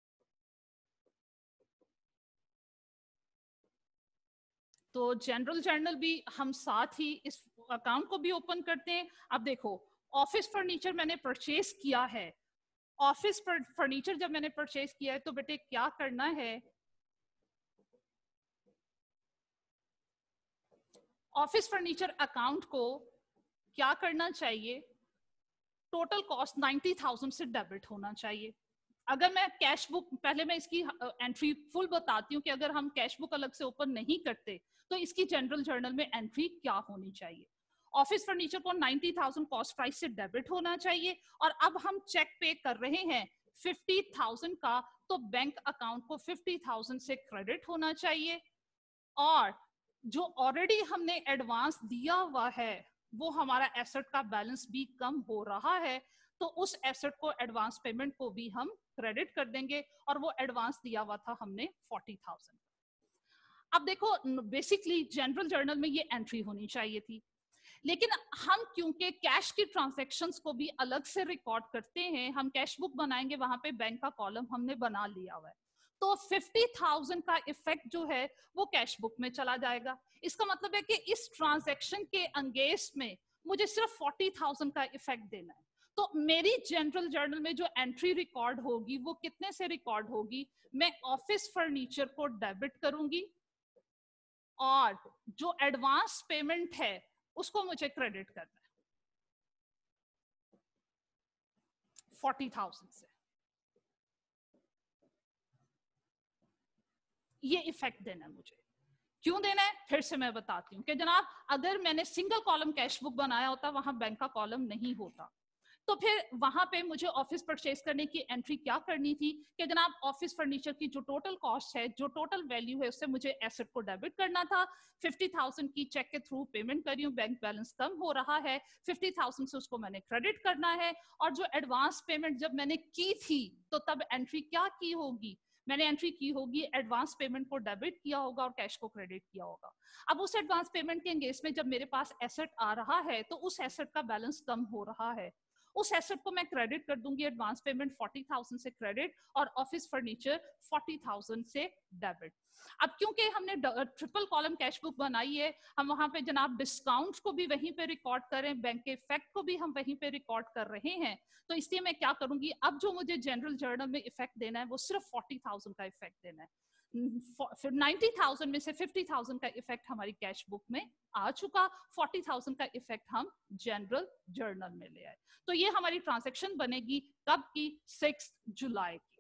तो जनरल जर्नल भी हम साथ ही इस अकाउंट को भी ओपन करते हैं। अब देखो ऑफिस फर्नीचर मैंने परचेज किया है, ऑफिस फर्नीचर जब मैंने परचेज किया है तो बेटे क्या करना है, ऑफिस फर्नीचर अकाउंट को क्या करना चाहिए, टोटल कॉस्ट 90,000 से डेबिट होना चाहिए। अगर मैं कैश बुक, पहले मैं इसकी एंट्री फुल बताती हूँ कि अगर हम कैश बुक अलग से ओपन नहीं करते तो इसकी जनरल जर्नल में एंट्री क्या होनी चाहिए। ऑफिस फर्नीचर को 90,000 कॉस्ट प्राइस से डेबिट होना चाहिए, और अब हम चेक पे कर रहे हैं 50,000 का, तो बैंक अकाउंट को 50,000 से क्रेडिट होना चाहिए, और जो ऑलरेडी हमने एडवांस दिया हुआ है वो हमारा एसेट का बैलेंस भी कम हो रहा है, तो उस एसेट को एडवांस पेमेंट को भी हम क्रेडिट कर देंगे, और वो एडवांस दिया हुआ था हमने 40,000। अब देखो बेसिकली जनरल जर्नल में ये एंट्री होनी चाहिए थी, लेकिन हम क्योंकि कैश की ट्रांजैक्शंस को भी अलग से रिकॉर्ड करते हैं, हम कैश बुक बनाएंगे वहां पे बैंक का कॉलम हमने बना लिया हुआ है, तो 50,000 का इफेक्ट जो है वो कैश बुक में चला जाएगा। इसका मतलब है कि इस ट्रांजैक्शन के अंगेंस्ट में मुझे सिर्फ 40,000 का इफेक्ट देना है, तो मेरी जनरल जर्नल में जो एंट्री रिकॉर्ड होगी वो कितने से रिकॉर्ड होगी, मैं ऑफिस फर्नीचर को डेबिट करूंगी और जो एडवांस पेमेंट है उसको मुझे क्रेडिट करना है 40,000 से, ये इफेक्ट देना है मुझे। क्यों देना है फिर से मैं बताती हूँ कि जनाब अगर मैंने सिंगल कॉलम कैश बुक बनाया होता वहां बैंक का कॉलम नहीं होता, तो फिर वहां पे मुझे ऑफिस परचेज करने की एंट्री क्या करनी थी कि जनाब ऑफिस फर्नीचर की जो टोटल कॉस्ट है, जो टोटल वैल्यू है, उससे मुझे एसेट को डेबिट करना था। 50,000 की चेक के थ्रू पेमेंट करी हूँ, बैंक बैलेंस कम हो रहा है, 50,000 से उसको मैंने क्रेडिट करना है। और जो एडवांस पेमेंट जब मैंने की थी तो तब एंट्री क्या की होगी, मैंने एंट्री की होगी एडवांस पेमेंट को डेबिट किया होगा और कैश को क्रेडिट किया होगा। अब उस एडवांस पेमेंट के एंगेज में जब मेरे पास एसेट आ रहा है तो उस एसेट का बैलेंस कम हो रहा है, उस एसेट को मैं क्रेडिट कर दूंगी, एडवांस पेमेंट 40,000 से क्रेडिट और ऑफिस फर्नीचर 40,000 से डेबिट। अब क्योंकि हमने ट्रिपल कॉलम कैश बुक बनाई है, हम वहां पे जनाब डिस्काउंट को भी वहीं पे रिकॉर्ड करें, बैंक के इफेक्ट को भी हम वहीं पे रिकॉर्ड कर रहे हैं, तो इसलिए मैं क्या करूंगी, अब जो मुझे जनरल जर्नल में इफेक्ट देना है वो सिर्फ 40,000 का इफेक्ट देना है। फिर 90,000 में से 50,000 का इफेक्ट हमारी कैश बुक में आ चुका, 40,000 का इफेक्ट हम जनरल जर्नल में ले आए। तो ये हमारी ट्रांजैक्शन बनेगी कब की, 6 जुलाई की।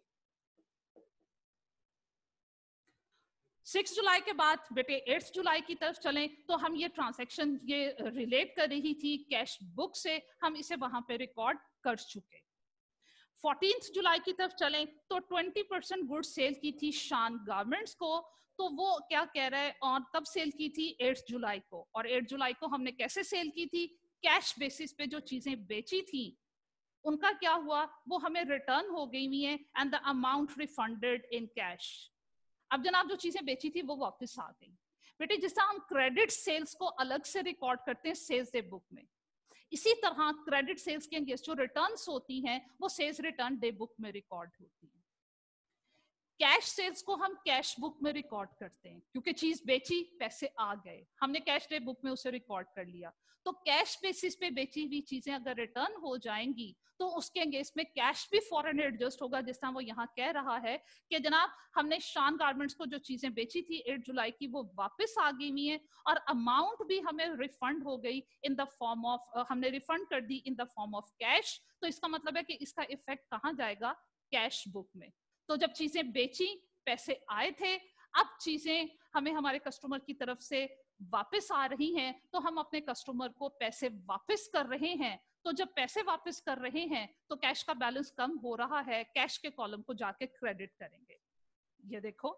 6 जुलाई के बाद बेटे 8 जुलाई की तरफ चलें तो हम ये ट्रांजैक्शन ये रिलेट कर रही थी कैश बुक से, हम इसे वहां पे रिकॉर्ड कर चुके। 14 जुलाई की तरफ चलें तो 20% गुड्स सेल की थी शान गारमेंट्स को, तो वो क्या कह रहा है, और कब सेल की थी, 8 जुलाई को। और 8 जुलाई को हमने कैसे सेल की थी, कैश बेसिस पे जो चीजें बेची थी उनका क्या हुआ, वो हमें रिटर्न हो गई हुई है and the amount refunded in cash. अब जनाब जो चीजें बेची थी वो वापस आ गई। बेटे जिस तरह हम क्रेडिट सेल्स को अलग से रिकॉर्ड करते हैं सेल्स डे बुक में, इसी तरह क्रेडिट सेल्स के अगेंस्ट जो रिटर्न्स होती हैं वो सेल्स रिटर्न डे बुक में रिकॉर्ड होती है। कैश सेल्स को हम कैश बुक में रिकॉर्ड करते हैं क्योंकि चीज बेची, पैसे आ गए, हमने कैश डे बुक में उसे रिकॉर्ड कर लिया। तो कैश बेसिस पे बेची हुई चीजें अगर रिटर्न हो जाएंगी तो उसके अगेंस्ट में कैश भी फॉरन एडजस्ट होगा, जिस तरह वो यहाँ कह रहा है कि जनाब हमने शान गारमेंट्स को जो चीजें बेची थी 8 जुलाई की वो वापस आ गई हुई है और अमाउंट भी हमें रिफंड हो गई इन द फॉर्म ऑफ, हमने रिफंड कर दी in the form of cash. तो इसका मतलब है कि इसका इफेक्ट कहाँ जाएगा, कैश बुक में। तो जब चीजें बेची, पैसे आए थे, अब चीजें हमें हमारे कस्टमर की तरफ से वापस आ रही हैं तो हम अपने कस्टमर को पैसे वापस कर रहे हैं। तो जब पैसे वापस कर रहे हैं तो कैश का बैलेंस कम हो रहा है, कैश के कॉलम को जाके क्रेडिट करेंगे। ये देखो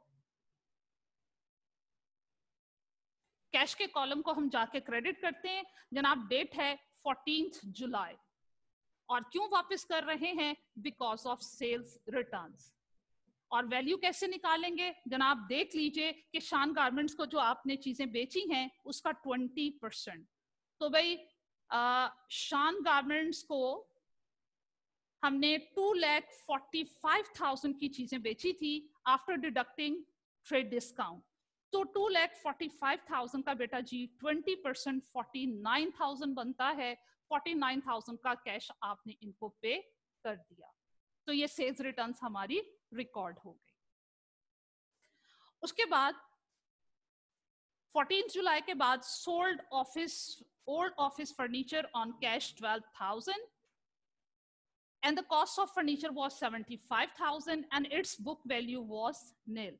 कैश के कॉलम को हम जाके क्रेडिट करते हैं, जनाब डेट है 14 जुलाई। और क्यों वापस कर रहे हैं, बिकॉज ऑफ सेल्स रिटर्न्स। और वैल्यू कैसे निकालेंगे, जनाब देख लीजिए कि शान गारमेंट्स को जो आपने चीजें बेची हैं उसका 20%। तो भाई शान गारमेंट्स को हमने 2,45,000 की चीजें बेची थी आफ्टर डिडक्टिंग ट्रेड डिस्काउंट। तो 2,45,000 का बेटा जी 20% 49,000 बनता है। 49,000 का कैश आपने इनको पे कर दिया, तो ये सेल्स रिटर्न्स हमारी रिकॉर्ड हो गई। उसके बाद 14 जुलाई के बाद sold old office furniture on cash 12,000 and the cost of furniture was 75,000 and its book value was nil।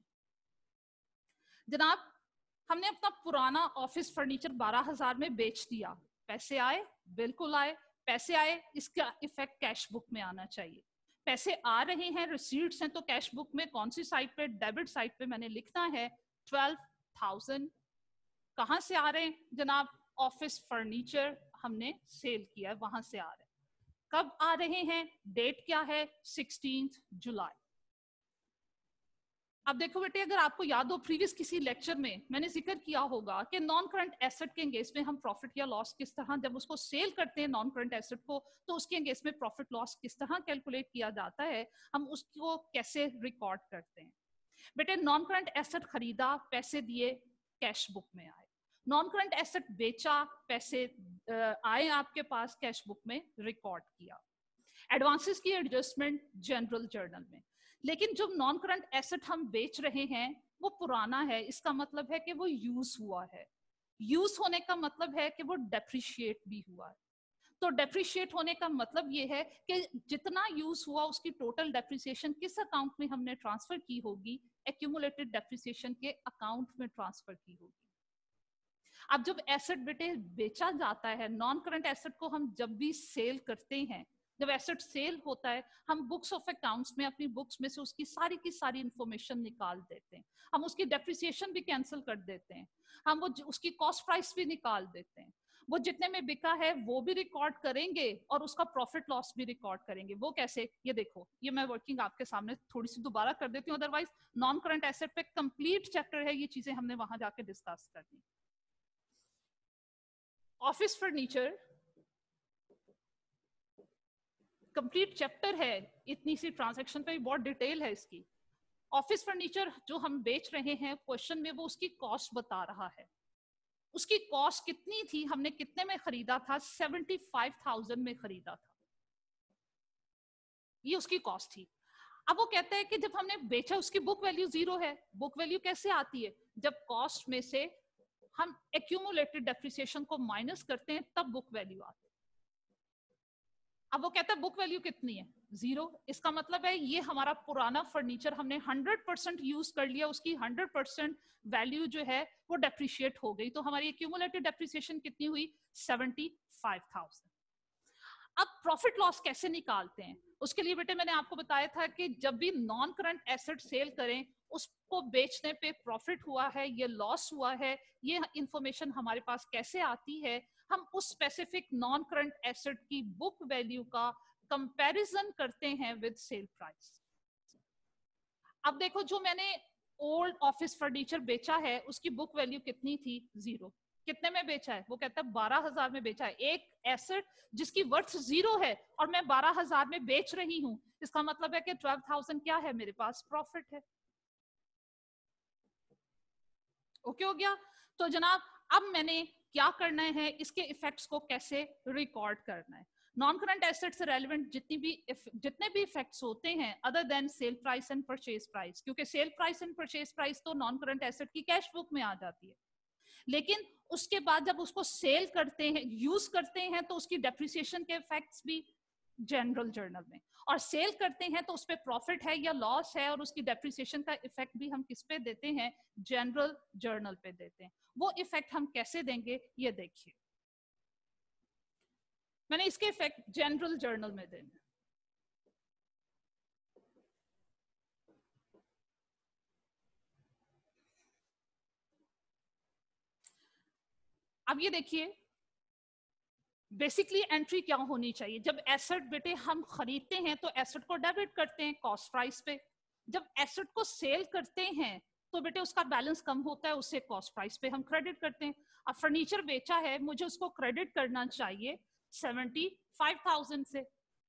जनाब हमने अपना पुराना ऑफिस फर्नीचर 12,000 में बेच दिया, पैसे आए, बिल्कुल आए, पैसे आए, इसका इफेक्ट कैश बुक में आना चाहिए। पैसे आ रहे हैं, रिसीट्स हैं, तो कैश बुक में कौन सी साइड पे, डेबिट साइड पे मैंने लिखना है 12,000। कहां से आ रहे हैं जनाब, ऑफिस फर्नीचर हमने सेल किया, वहां से आ रहे हैं। कब आ रहे हैं, डेट क्या है, 16 जुलाई। अब देखो बेटे अगर आपको याद हो प्रीवियस किसी लेक्चर में मैंने जिक्र किया होगा कि नॉन करंट एसेट के एंगेज में हम प्रॉफिट या लॉस किस तरह, जब उसको सेल करते हैं नॉन करंट एसेट को, तो उसके एंगेज में प्रॉफिट लॉस किस तरह कैलकुलेट किया जाता है, हम उसको कैसे रिकॉर्ड करते हैं। बेटे नॉन करंट एसेट खरीदा, पैसे दिए, कैश बुक में आए। नॉन करंट एसेट बेचा, पैसे आए आपके पास, कैश बुक में रिकॉर्ड किया। एडवांसेस की एडजस्टमेंट जनरल जर्नल में। लेकिन जो नॉन करंट एसेट हम बेच रहे हैं वो पुराना है, इसका मतलब है कि वो यूज हुआ है। यूज होने का मतलब है कि वो डेप्रिशिएट भी हुआ है। तो डेप्रिशिएट होने का मतलब ये है कि जितना यूज हुआ उसकी टोटल डेप्रिसिएशन किस अकाउंट में हमने ट्रांसफर की होगी, एक्यूमुलेटेड डेप्रिसिएशन के अकाउंट में ट्रांसफर की होगी। अब जब एसेट बेटे बेचा जाता है, नॉन करंट एसेट को हम जब भी सेल करते हैं जब एसेट सेल होता है हम बुक्स ऑफ अकाउंट्स में अपनी बुक्स में से उसकी सारी की सारी इंफॉर्मेशन निकाल देते हैं, हम उसकी डेप्रिसिएशन भी कैंसिल कर देते हैं, हम वो उसकी कॉस्ट प्राइस भी निकाल देते हैं, वो जितने में बिका है वो भी रिकॉर्ड करेंगे और उसका प्रॉफिट लॉस भी रिकॉर्ड करेंगे। वो कैसे, ये देखो, ये मैं वर्किंग आपके सामने थोड़ी सी दोबारा कर देती हूँ, अदरवाइज नॉन करंट एसेट पे कंप्लीट चैप्टर है, ये चीजें हमने वहां जाके डिस्कस करनी। ऑफिस फर्नीचर कंप्लीट चैप्टर है, इतनी सी ट्रांजैक्शन पे बहुत डिटेल है इसकी। ऑफिस फर्नीचर जो हम बेच रहे हैं क्वेश्चन में वो उसकी कॉस्ट बता रहा है, उसकी कॉस्ट कितनी थी, हमने कितने में खरीदा था, 75,000 में खरीदा था, ये उसकी कॉस्ट थी। अब वो कहता है कि जब हमने बेचा उसकी बुक वैल्यू 0 है। बुक वैल्यू कैसे आती है, जब कॉस्ट में से हम एक्यूमुलेटेड डेप्रिसिएशन को माइनस करते हैं तब बुक वैल्यू आती है। अब वो कहता है बुक वैल्यू कितनी है, 0। इसका मतलब है ये हमारा पुराना फर्नीचर हमने 100% यूज कर लिया, उसकी 100% वैल्यू जो है वो डेप्रिशिएट हो गई, तो हमारी एक्यूमुलेटेड डेप्रिसिएशन कितनी हुई, 75,000। अब प्रॉफिट लॉस कैसे निकालते हैं, उसके लिए बेटे मैंने आपको बताया था कि जब भी नॉन करंट एसेट सेल करें उसको बेचने पे प्रॉफिट हुआ है, ये लॉस हुआ है, ये इंफॉर्मेशन हमारे पास कैसे आती है, हम उस स्पेसिफिक नॉन करंट एसेट की बुक वैल्यू का कंपैरिजन करते हैं विद सेल प्राइस। अब देखो जो मैंने ओल्ड ऑफिस फर्नीचर बेचा है उसकी बुक वैल्यू कितनी थी, 0। कितने में बेचा है, वो कहता है 12,000 में बेचा है। एक एसेट जिसकी वर्थ 0 है और मैं 12,000 में बेच रही हूं, इसका मतलब है कि 12,000 क्या है मेरे पास, प्रॉफिट है। ओके हो गया। तो जनाब अब मैंने क्या करना है, इसके इफेक्ट्स को कैसे रिकॉर्ड करना है। नॉन करंट एसेट से रेलेवेंट जितने भी इफेक्ट्स होते हैं other than sale price and purchase price, क्योंकि sale price and purchase price तो नॉन करंट एसेट की कैश बुक में आ जाती है, लेकिन उसके बाद जब उसको सेल करते हैं, यूज करते हैं, तो उसकी डेप्रिसिएशन के इफेक्ट्स भी जनरल जर्नल में, और सेल करते हैं तो उस पे प्रॉफिट है या लॉस है, और उसकी डेप्रिसिएशन का इफेक्ट भी हम किस पे देते हैं, जनरल जर्नल पे देते हैं। वो इफेक्ट हम कैसे देंगे ये देखिए, मैंने इसके इफेक्ट जनरल जर्नल में देने। अब ये देखिए बेसिकली एंट्री क्या होनी चाहिए, जब एसेट बेटे हम खरीदते हैं तो एसेट को डेबिट करते हैं कॉस्ट प्राइस पे, जब एसेट को सेल करते हैं तो बेटे उसका बैलेंस कम होता है, उससे कॉस्ट प्राइस पे हम क्रेडिट करते हैं। अब फर्नीचर बेचा है, मुझे उसको क्रेडिट करना चाहिए 75,000 से।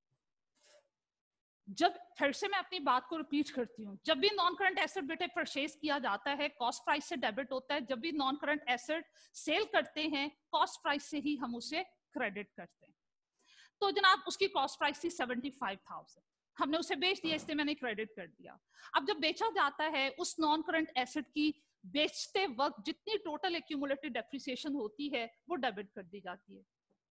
जब फिर से मैं अपनी बात को रिपीट करती हूँ, जब भी नॉन करंट एसेट बेटे परचेज किया जाता है कॉस्ट प्राइस से डेबिट होता है, जब भी नॉन करंट एसेट सेल करते हैं कॉस्ट प्राइस से ही हम उसे क्रेडिट करते हैं। तो जनाब उसकी कॉस्ट प्राइस थी 75,000, हमने उसे बेच दिया, इसलिए मैंने क्रेडिट कर दिया। अब जब बेचा जाता है उस नॉन करंट एसेट की बेचते वक्त जितनी टोटल एक्यूमुलेटेड डेप्रिसिएशन होती है वो डेबिट कर दी जाती है।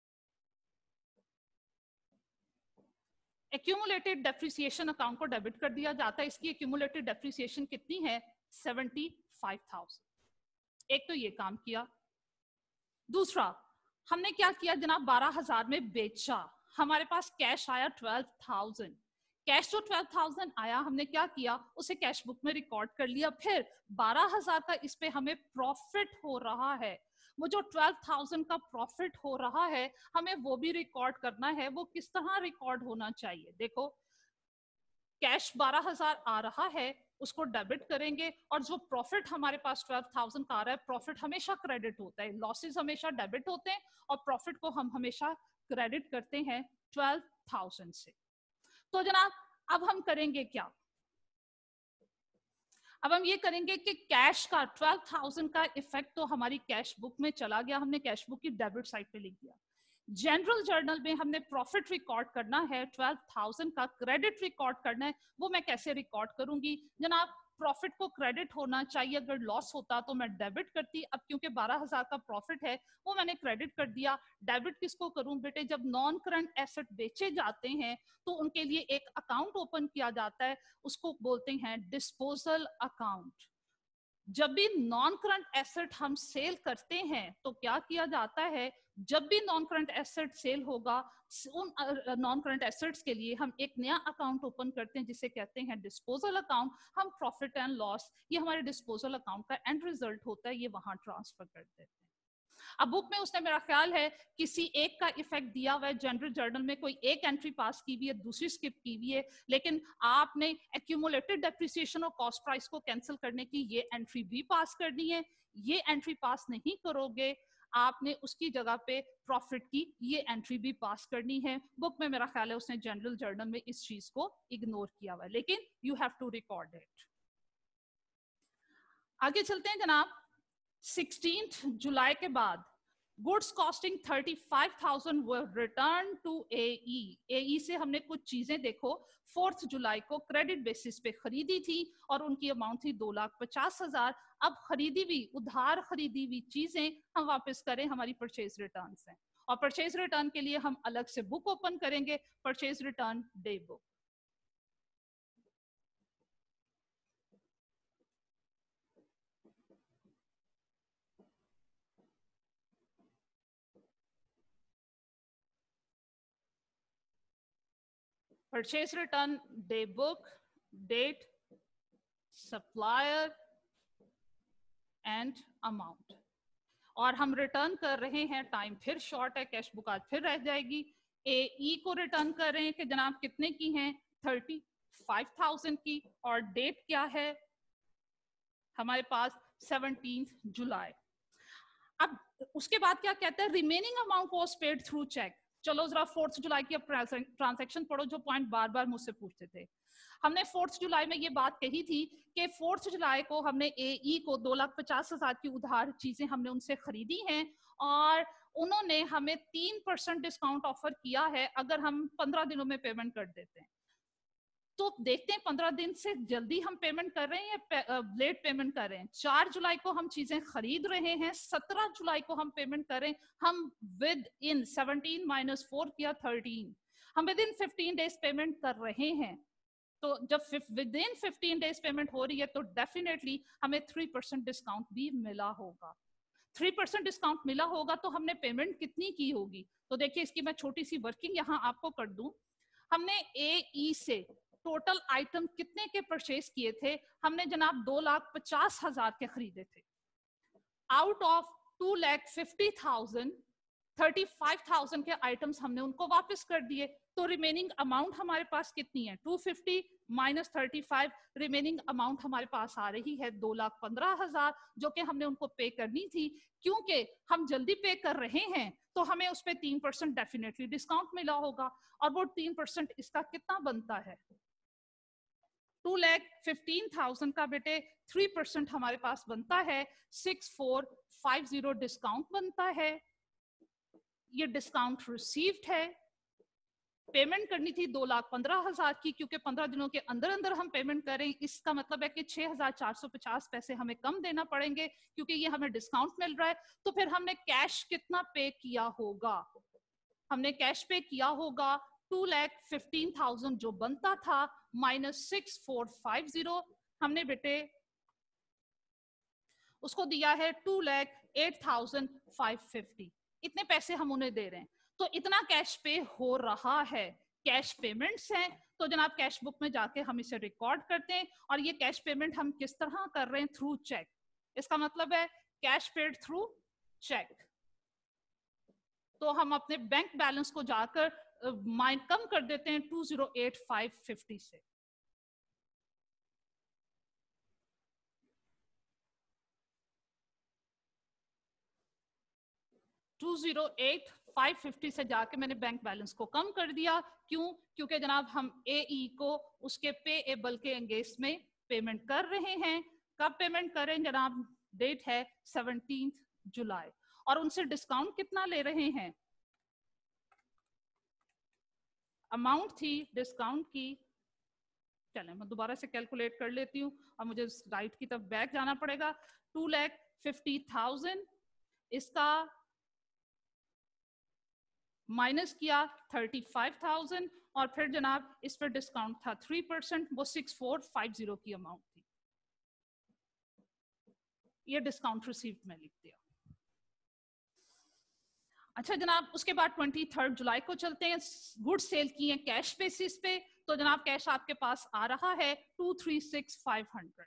एक्यूमुलेटेड डेप्रिसिएशन अकाउंट को डेबिट कर दिया जाता है, इसकी एक्यूमुलेटेड डेप्रिसिएशन कितनी है, 75,000। एक तो ये काम किया। दूसरा हमने क्या किया जनाब, 12,000 में बेचा, हमारे पास कैश आया 12,000। कैश जो 12,000 आया हमने क्या किया, उसे कैश बुक में रिकॉर्ड कर लिया। फिर 12,000 का इस पे हमें प्रॉफिट हो रहा है, वो जो 12,000 का प्रॉफिट हो रहा है हमें वो भी रिकॉर्ड करना है। वो किस तरह रिकॉर्ड होना चाहिए, देखो कैश 12,000 आ रहा है उसको डेबिट करेंगे, और जो प्रॉफिट हमारे पास 12,000 का आ रहा है, प्रॉफिट हमेशा क्रेडिट होता है, लॉसेस हमेशा डेबिट होते हैं, और प्रॉफिट को हम हमेशा क्रेडिट करते हैं 12,000 से। तो जनाब अब हम करेंगे क्या, अब हम ये करेंगे कि कैश का 12,000 का इफेक्ट तो हमारी कैश बुक में चला गया, हमने कैश बुक की डेबिट साइड पे लिख दिया। जनरल जर्नल में हमने प्रॉफिट रिकॉर्ड करना है, 12,000 का क्रेडिट रिकॉर्ड करना है। वो मैं कैसे रिकॉर्ड करूंगी जनाब, प्रॉफिट को क्रेडिट होना चाहिए, अगर लॉस होता तो मैं डेबिट करती, अब क्योंकि 12,000 का प्रॉफिट है वो मैंने क्रेडिट कर दिया। डेबिट किसको करूं बेटे, जब नॉन करंट एसेट बेचे जाते हैं तो उनके लिए एक अकाउंट ओपन किया जाता है, उसको बोलते हैं डिस्पोजल अकाउंट। जब भी नॉन करंट एसेट हम सेल करते हैं तो क्या किया जाता है, जब भी नॉन करंट एसेट सेल होगा उन नॉन करंट एसेट्स के लिए हम एक नया अकाउंट ओपन करते हैं जिसे कहते हैं डिस्पोजल अकाउंट। हम प्रॉफिट एंड लॉस, ये हमारे डिस्पोजल अकाउंट का एंड रिजल्ट होता है, ये वहां ट्रांसफर कर देते हैं। अब बुक में उसने, मेरा ख्याल है किसी एक का इफेक्ट दिया हुआ है, जनरल जर्नल में कोई एक एंट्री पास की हुई है, दूसरी स्किप की हुई है, लेकिन आपने एक्यूमुलेटेड डेप्रिसिएशन और कॉस्ट प्राइस को कैंसिल करने की ये एंट्री भी पास करनी है। ये एंट्री पास नहीं करोगे आपने उसकी जगह पे प्रॉफिट की ये एंट्री भी पास करनी है। बुक में मेरा ख्याल है उसने जनरल जर्नल में इस चीज को इग्नोर किया हुआ है, लेकिन you have to record it. आगे चलते हैं जनाब। 16th जुलाई के बाद goods costing 35,000 were return to AE। AE से हमने कुछ चीजें देखो 4th जुलाई को क्रेडिट बेसिस पे खरीदी थी और उनकी अमाउंट थी 2,50,000। अब खरीदी हुई, उधार खरीदी हुई चीजें हम वापस करें हमारी परचेज रिटर्न से, और परचेज रिटर्न के लिए हम अलग से बुक ओपन करेंगे, purchase return day book. Purchase return day book, date, supplier and amount, और हम रिटर्न कर रहे हैं, टाइम फिर शॉर्ट है, कैश बुक आज फिर रह जाएगी। AE को रिटर्न कर रहे हैं कि जनाब कितने की हैं, 35,000 की, और डेट क्या है हमारे पास 17th जुलाई। अब उसके बाद क्या कहता है, remaining amount was paid through cheque. चलो जरा 4th जुलाई की ट्रांजैक्शन पढ़ो, जो पॉइंट बार बार मुझसे पूछते थे। हमने 4th जुलाई में ये बात कही थी कि 4th जुलाई को हमने AE को 2,50,000 की उधार चीजें हमने उनसे खरीदी हैं और उन्होंने हमें 3% डिस्काउंट ऑफर किया है अगर हम 15 दिनों में पेमेंट कर देते हैं। तो देखते हैं 15 दिन से जल्दी हम पेमेंट कर रहे हैं या लेट पेमेंट कर रहे हैं। 4 जुलाई को हम चीजें खरीद रहे हैं, 17 जुलाई को हम पेमेंट करें, हम विद इन 17 - 4 किया 13, हम विद इन 15 डेज पेमेंट कर रहे हैं। तो जब विद इन 15 डेज पेमेंट हो रही है तो डेफिनेटली हमें 3% डिस्काउंट भी मिला होगा। 3% डिस्काउंट मिला होगा तो हमने पेमेंट कितनी की होगी, तो देखिए इसकी मैं छोटी सी वर्किंग यहाँ आपको कर दूं। हमने AE से टोटल आइटम कितने के परचेज किए थे, हमने जनाब 2,50,000 के खरीदे थे। आउट ऑफ 2,50,000 35,000 के आइटम्स हमने उनको वापस कर दिए, तो रिमेनिंग अमाउंट हमारे पास कितनी है, 250 - 35, रिमेनिंग अमाउंट हमारे पास आ रही है 2,15,000, जो कि हमने उनको पे करनी थी। क्योंकि हम जल्दी पे कर रहे हैं तो हमें उस पर 3% डेफिनेटली डिस्काउंट मिला होगा, और वो 3% इसका कितना बनता है, 2,15,000 का बेटे 3% हमारे पास बनता है 6,450 डिस्काउंट बनता है। ये डिस्काउंट रिसीव्ड है। पेमेंट करनी थी 2,15,000 की, क्योंकि 15 दिनों के अंदर अंदर हम पेमेंट करें, इसका मतलब है कि 6,450 पैसे हमें कम देना पड़ेंगे क्योंकि ये हमें डिस्काउंट मिल रहा है। तो फिर हमने कैश कितना पे किया होगा, हमने कैश पे किया होगा 2,15,000 जो बनता था -6,450, हमने बेटे उसको दिया है 2,08,550। इतने पैसे हम उन्हें दे रहे हैं, तो इतना कैश पे हो रहा है, कैश पेमेंट्स हैं। तो जनाब कैश बुक में जाके हम इसे रिकॉर्ड करते हैं, और ये कैश पेमेंट हम किस तरह कर रहे हैं, थ्रू चेक। इसका मतलब है कैश पेड थ्रू चेक। तो हम अपने बैंक बैलेंस को जाकर कम कर देते हैं 2,08,550 से। $208,550 से जाके मैंने बैंक बैलेंस को कम कर दिया। क्यों? क्योंकि जनाब हम AE को उसके पेएबल के एंगेंस्ट में पेमेंट कर रहे हैं। कब पेमेंट करें जनाब, डेट है 17th जुलाई, और उनसे डिस्काउंट कितना ले रहे हैं, अमाउंट थी डिस्काउंट की, चलें मैं दोबारा से कैलकुलेट कर लेती हूँ और मुझे राइट की तरफ बैक जाना पड़ेगा। 2,50,000 इसका माइनस किया 35,000, और फिर जनाब इस पर डिस्काउंट था 3%, वो 6,450 की अमाउंट थी। ये डिस्काउंट रिसीव्ड में लिख दिया। अच्छा जनाब, उसके बाद 23 जुलाई को चलते हैं। गुड्स सेल किए हैं कैश बेसिस पे, तो जनाब कैश आपके पास आ रहा है 236,500।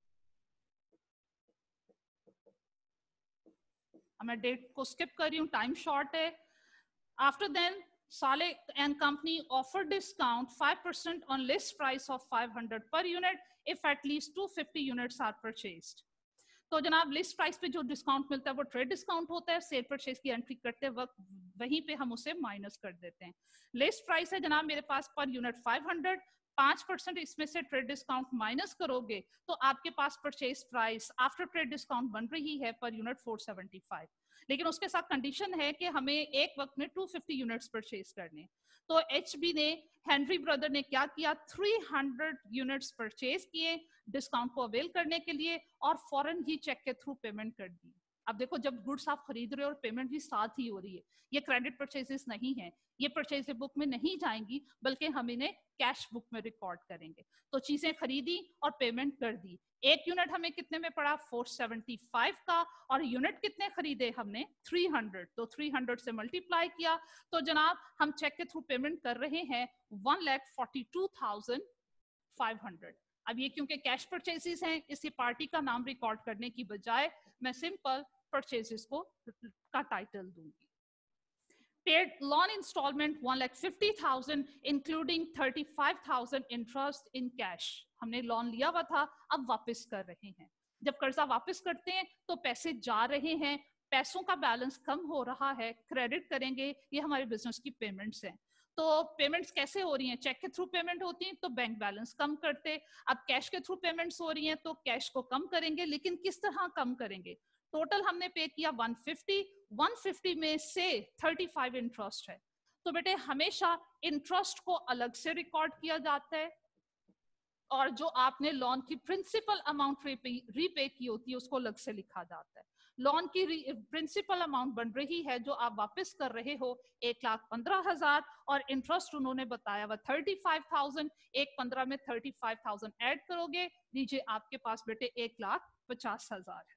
मैं डेट को स्किप कर रही हूँ, टाइम शॉर्ट है। After then Saleh and company offer discount 5% on list price of 500 per unit if at least 250 units are purchased. तो जनाब लिस्ट प्राइस पे जो डिस्काउंट मिलता है वो ट्रेड डिस्काउंट होता है। सेल परचेज की एंट्री करते वक्त वहीं पे हम उसे माइनस कर देते हैं। लिस्ट प्राइस है जनाब मेरे पास पर यूनिट 500, 5% इसमें से ट्रेड डिस्काउंट माइनस करोगे तो आपके पास purchase price after trade discount बन रही है पर यूनिट 475। लेकिन उसके साथ कंडीशन है कि हमें एक वक्त में 250 यूनिट्स परचेज करने। तो एचबी ने, हेनरी ब्रदर ने क्या किया, 300 यूनिट्स परचेज किए डिस्काउंट को अवेल करने के लिए और फौरन ही चेक के थ्रू पेमेंट कर दी। अब देखो जब गुड्स आप खरीद रहे हो और पेमेंट भी साथ ही हो रही है, ये क्रेडिट परचेजेस नहीं है, ये परचेज बुक में नहीं जाएंगी बल्कि हम इन्हें कैश बुक में रिकॉर्ड करेंगे। तो चीजें खरीदी और पेमेंट कर दी। एक यूनिट हमें कितने में पड़ा, 475 का, और यूनिट कितने खरीदे हमने, 300। तो 300 से मल्टीप्लाई किया तो जनाब हम चेक के थ्रू पेमेंट कर रहे हैं 1,42,500। अब ये क्योंकि कैश परचेजेस हैं, इसी पार्टी का नाम रिकॉर्ड करने की बजाय मैं सिंपल परचेजेस को का टाइटल दूंगी। Paid loan instalment 1,50,000 including 35,000 interest in cash. हमने लोन लिया हुआ था, अब वापस कर रहे हैं। जब कर्जा वापस करते हैं तो पैसे जा रहे हैं, पैसों का बैलेंस कम हो रहा है, क्रेडिट करेंगे, ये हमारे बिजनेस की पेमेंट्स हैं। तो पेमेंट्स कैसे हो रही हैं, चेक के थ्रू पेमेंट होती है तो बैंक बैलेंस कम करते, अब कैश के थ्रू पेमेंट्स हो रही हैं तो कैश को कम करेंगे। लेकिन किस तरह कम करेंगे, टोटल हमने पे किया 150 में से 35 इंटरेस्ट है। तो बेटे हमेशा इंटरेस्ट को अलग से रिकॉर्ड किया जाता है और जो आपने लोन की प्रिंसिपल अमाउंट रीपे की होती है उसको अलग से लिखा जाता है। लोन की प्रिंसिपल अमाउंट बन रही है जो आप वापस कर रहे हो 1,15,000 और इंटरेस्ट उन्होंने बताया हुआ 35,000। 1,15 में 35,000 ऐड करोगे, लीजिए आपके पास बेटे 1,50,000 है।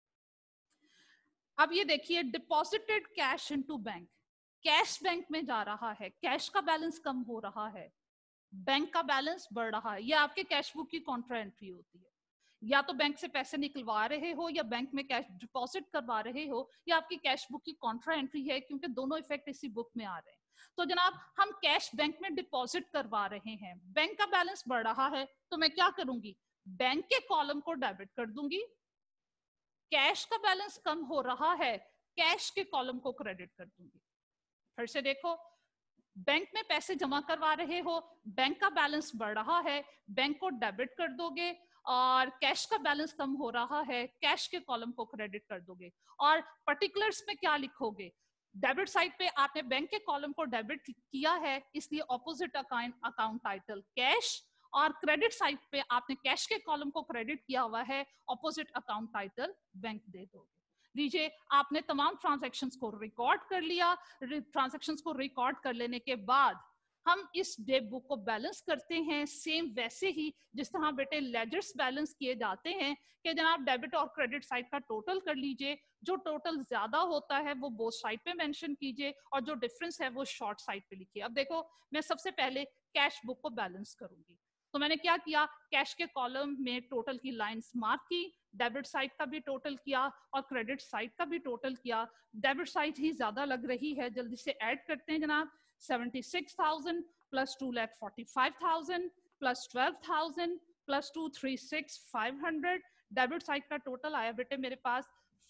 अब ये देखिए deposited cash into bank, cash bank में जा रहा है, कैश का बैलेंस कम हो रहा है, बैंक का बैलेंस बढ़ रहा है। ये आपके कैश बुक की कॉन्ट्रा एंट्री होती है। या तो बैंक से पैसे निकलवा रहे हो या बैंक में कैश डिपॉजिट करवा रहे हो, या आपकी कैश बुक की कॉन्ट्रा एंट्री है, क्योंकि दोनों इफेक्ट इसी बुक में आ रहे हैं। तो जनाब हम कैश बैंक में डिपॉजिट करवा रहे हैं, बैंक का बैलेंस बढ़ रहा है तो मैं क्या करूंगी, बैंक के कॉलम को डेबिट कर दूंगी। कैश का बैलेंस कम हो रहा है, कैश के कॉलम को क्रेडिट कर दूंगी। फिर से देखो, बैंक में पैसे जमा करवा रहे हो, बैंक का बैलेंस बढ़ रहा है, बैंक को डेबिट कर दोगे, और कैश का बैलेंस कम हो रहा है, कैश के कॉलम को क्रेडिट कर दोगे। और पर्टिकुलर्स में क्या लिखोगे, डेबिट साइड पे आपने बैंक के कॉलम को डेबिट किया है इसलिए ऑपोजिट अकाउंट टाइटल कैश, और क्रेडिट साइड पे आपने कैश के कॉलम को क्रेडिट किया हुआ है, ऑपोजिट अकाउंट टाइटल बैंक दे दोगे। लीजिए आपने तमाम ट्रांजैक्शंस को रिकॉर्ड कर लिया। ट्रांजैक्शंस को रिकॉर्ड कर लेने के बाद हम इस डेट बुक को बैलेंस करते हैं सेम वैसे ही जिस तरह बेटे लेजर्स बैलेंस किए जाते हैं कि जनाब डेबिट और क्रेडिट साइड का टोटल कर लीजिए, जो टोटल ज्यादा होता है वो बोथ साइड पे मेंशन कीजिए और जो डिफरेंस है वो शॉर्ट साइड पे लिखिए। अब देखो मैं सबसे पहले कैश बुक को बैलेंस करूंगी, तो मैंने क्या किया, कैश के कॉलम में टोटल की लाइंस मार्क की, डेबिट साइड का भी टोटल किया और क्रेडिट साइड का भी टोटल किया। डेबिट साइड ही ज्यादा लग रही है, जल्दी से ऐड करते हैं जनाब। 76,000 plus 2,45,000 plus 12,000 plus 236,500। Debit side का टोटल आया बेटे मेरे पास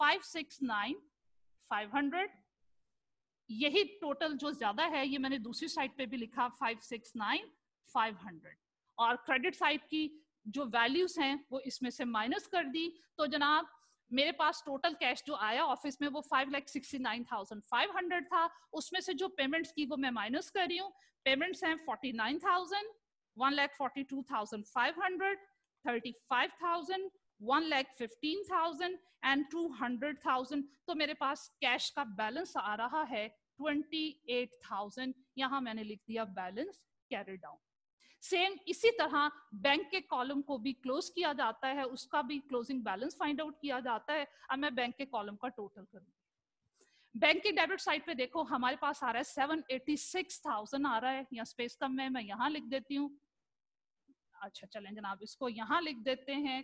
569,500। यही टोटल जो ज्यादा है ये मैंने दूसरी साइड पे भी लिखा 569,500, और क्रेडिट साइड की जो वैल्यूज हैं वो इसमें से माइनस कर दी। तो जनाब मेरे पास टोटल कैश जो आया ऑफिस में वो 5,69,500 था, उसमें से जो पेमेंट्स की वो मैं माइनस कर रही हूँ। पेमेंट्स हैं 49,000, 1,42,500, 35,000, 1,15,000 एंड 200,000। तो मेरे पास कैश का बैलेंस आ रहा है 28,000। यहाँ मैंने लिख दिया बैलेंस कैरी डाउन। सेम इसी तरह बैंक के कॉलम को भी क्लोज किया जाता है, उसका भी क्लोजिंग बैलेंस फाइंड आउट किया जाता है। अब मैं बैंक के कॉलम का टोटल करूंगी। बैंक की डेबिट साइड पे देखो हमारे पास आ रहा है 786,000 आ रहा है, यहाँ स्पेस कम है, मैं यहाँ लिख देती हूँ। अच्छा चलें जनाब, इसको यहाँ लिख देते हैं।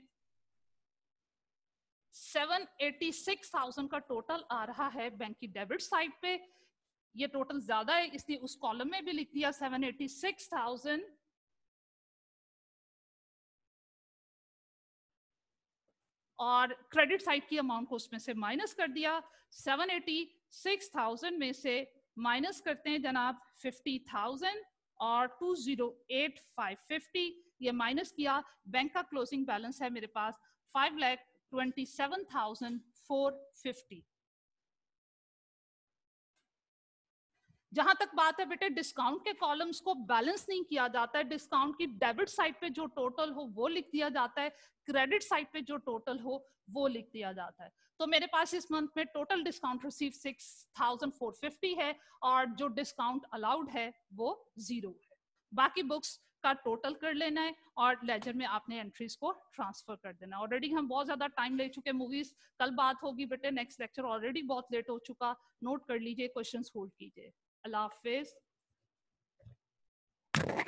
786,000 का टोटल आ रहा है बैंक की डेबिट साइड पे। ये टोटल ज्यादा है इसलिए उस कॉलम में भी लिख दिया 786,000। और क्रेडिट साइड की अमाउंट को उसमें से माइनस कर दिया। 786,000 में से माइनस करते हैं जनाब 50,000 और 208,550 ये माइनस किया। बैंक का क्लोजिंग बैलेंस है मेरे पास 5,27,450। जहां तक बात है बेटे डिस्काउंट के कॉलम्स को बैलेंस नहीं किया जाता है, डिस्काउंट की डेबिट साइड पे जो टोटल हो वो लिख दिया जाता है, क्रेडिट साइड पे जो टोटल हो वो लिख दिया जाता है। तो मेरे पास इस मंथ में टोटल डिस्काउंट रिसीव 6,450 है और जो डिस्काउंट अलाउड है वो 0 है। बाकी बुक्स का टोटल कर लेना है और लेजर में आपने एंट्रीज को ट्रांसफर कर देना है। ऑलरेडी हम बहुत ज्यादा टाइम ले चुके, मूवीज कल बात होगी बेटे, नेक्स्ट लेक्चर ऑलरेडी बहुत लेट हो चुका। नोट कर लीजिए, क्वेश्चंस होल्ड कीजिए। अल्लाह हाफिज।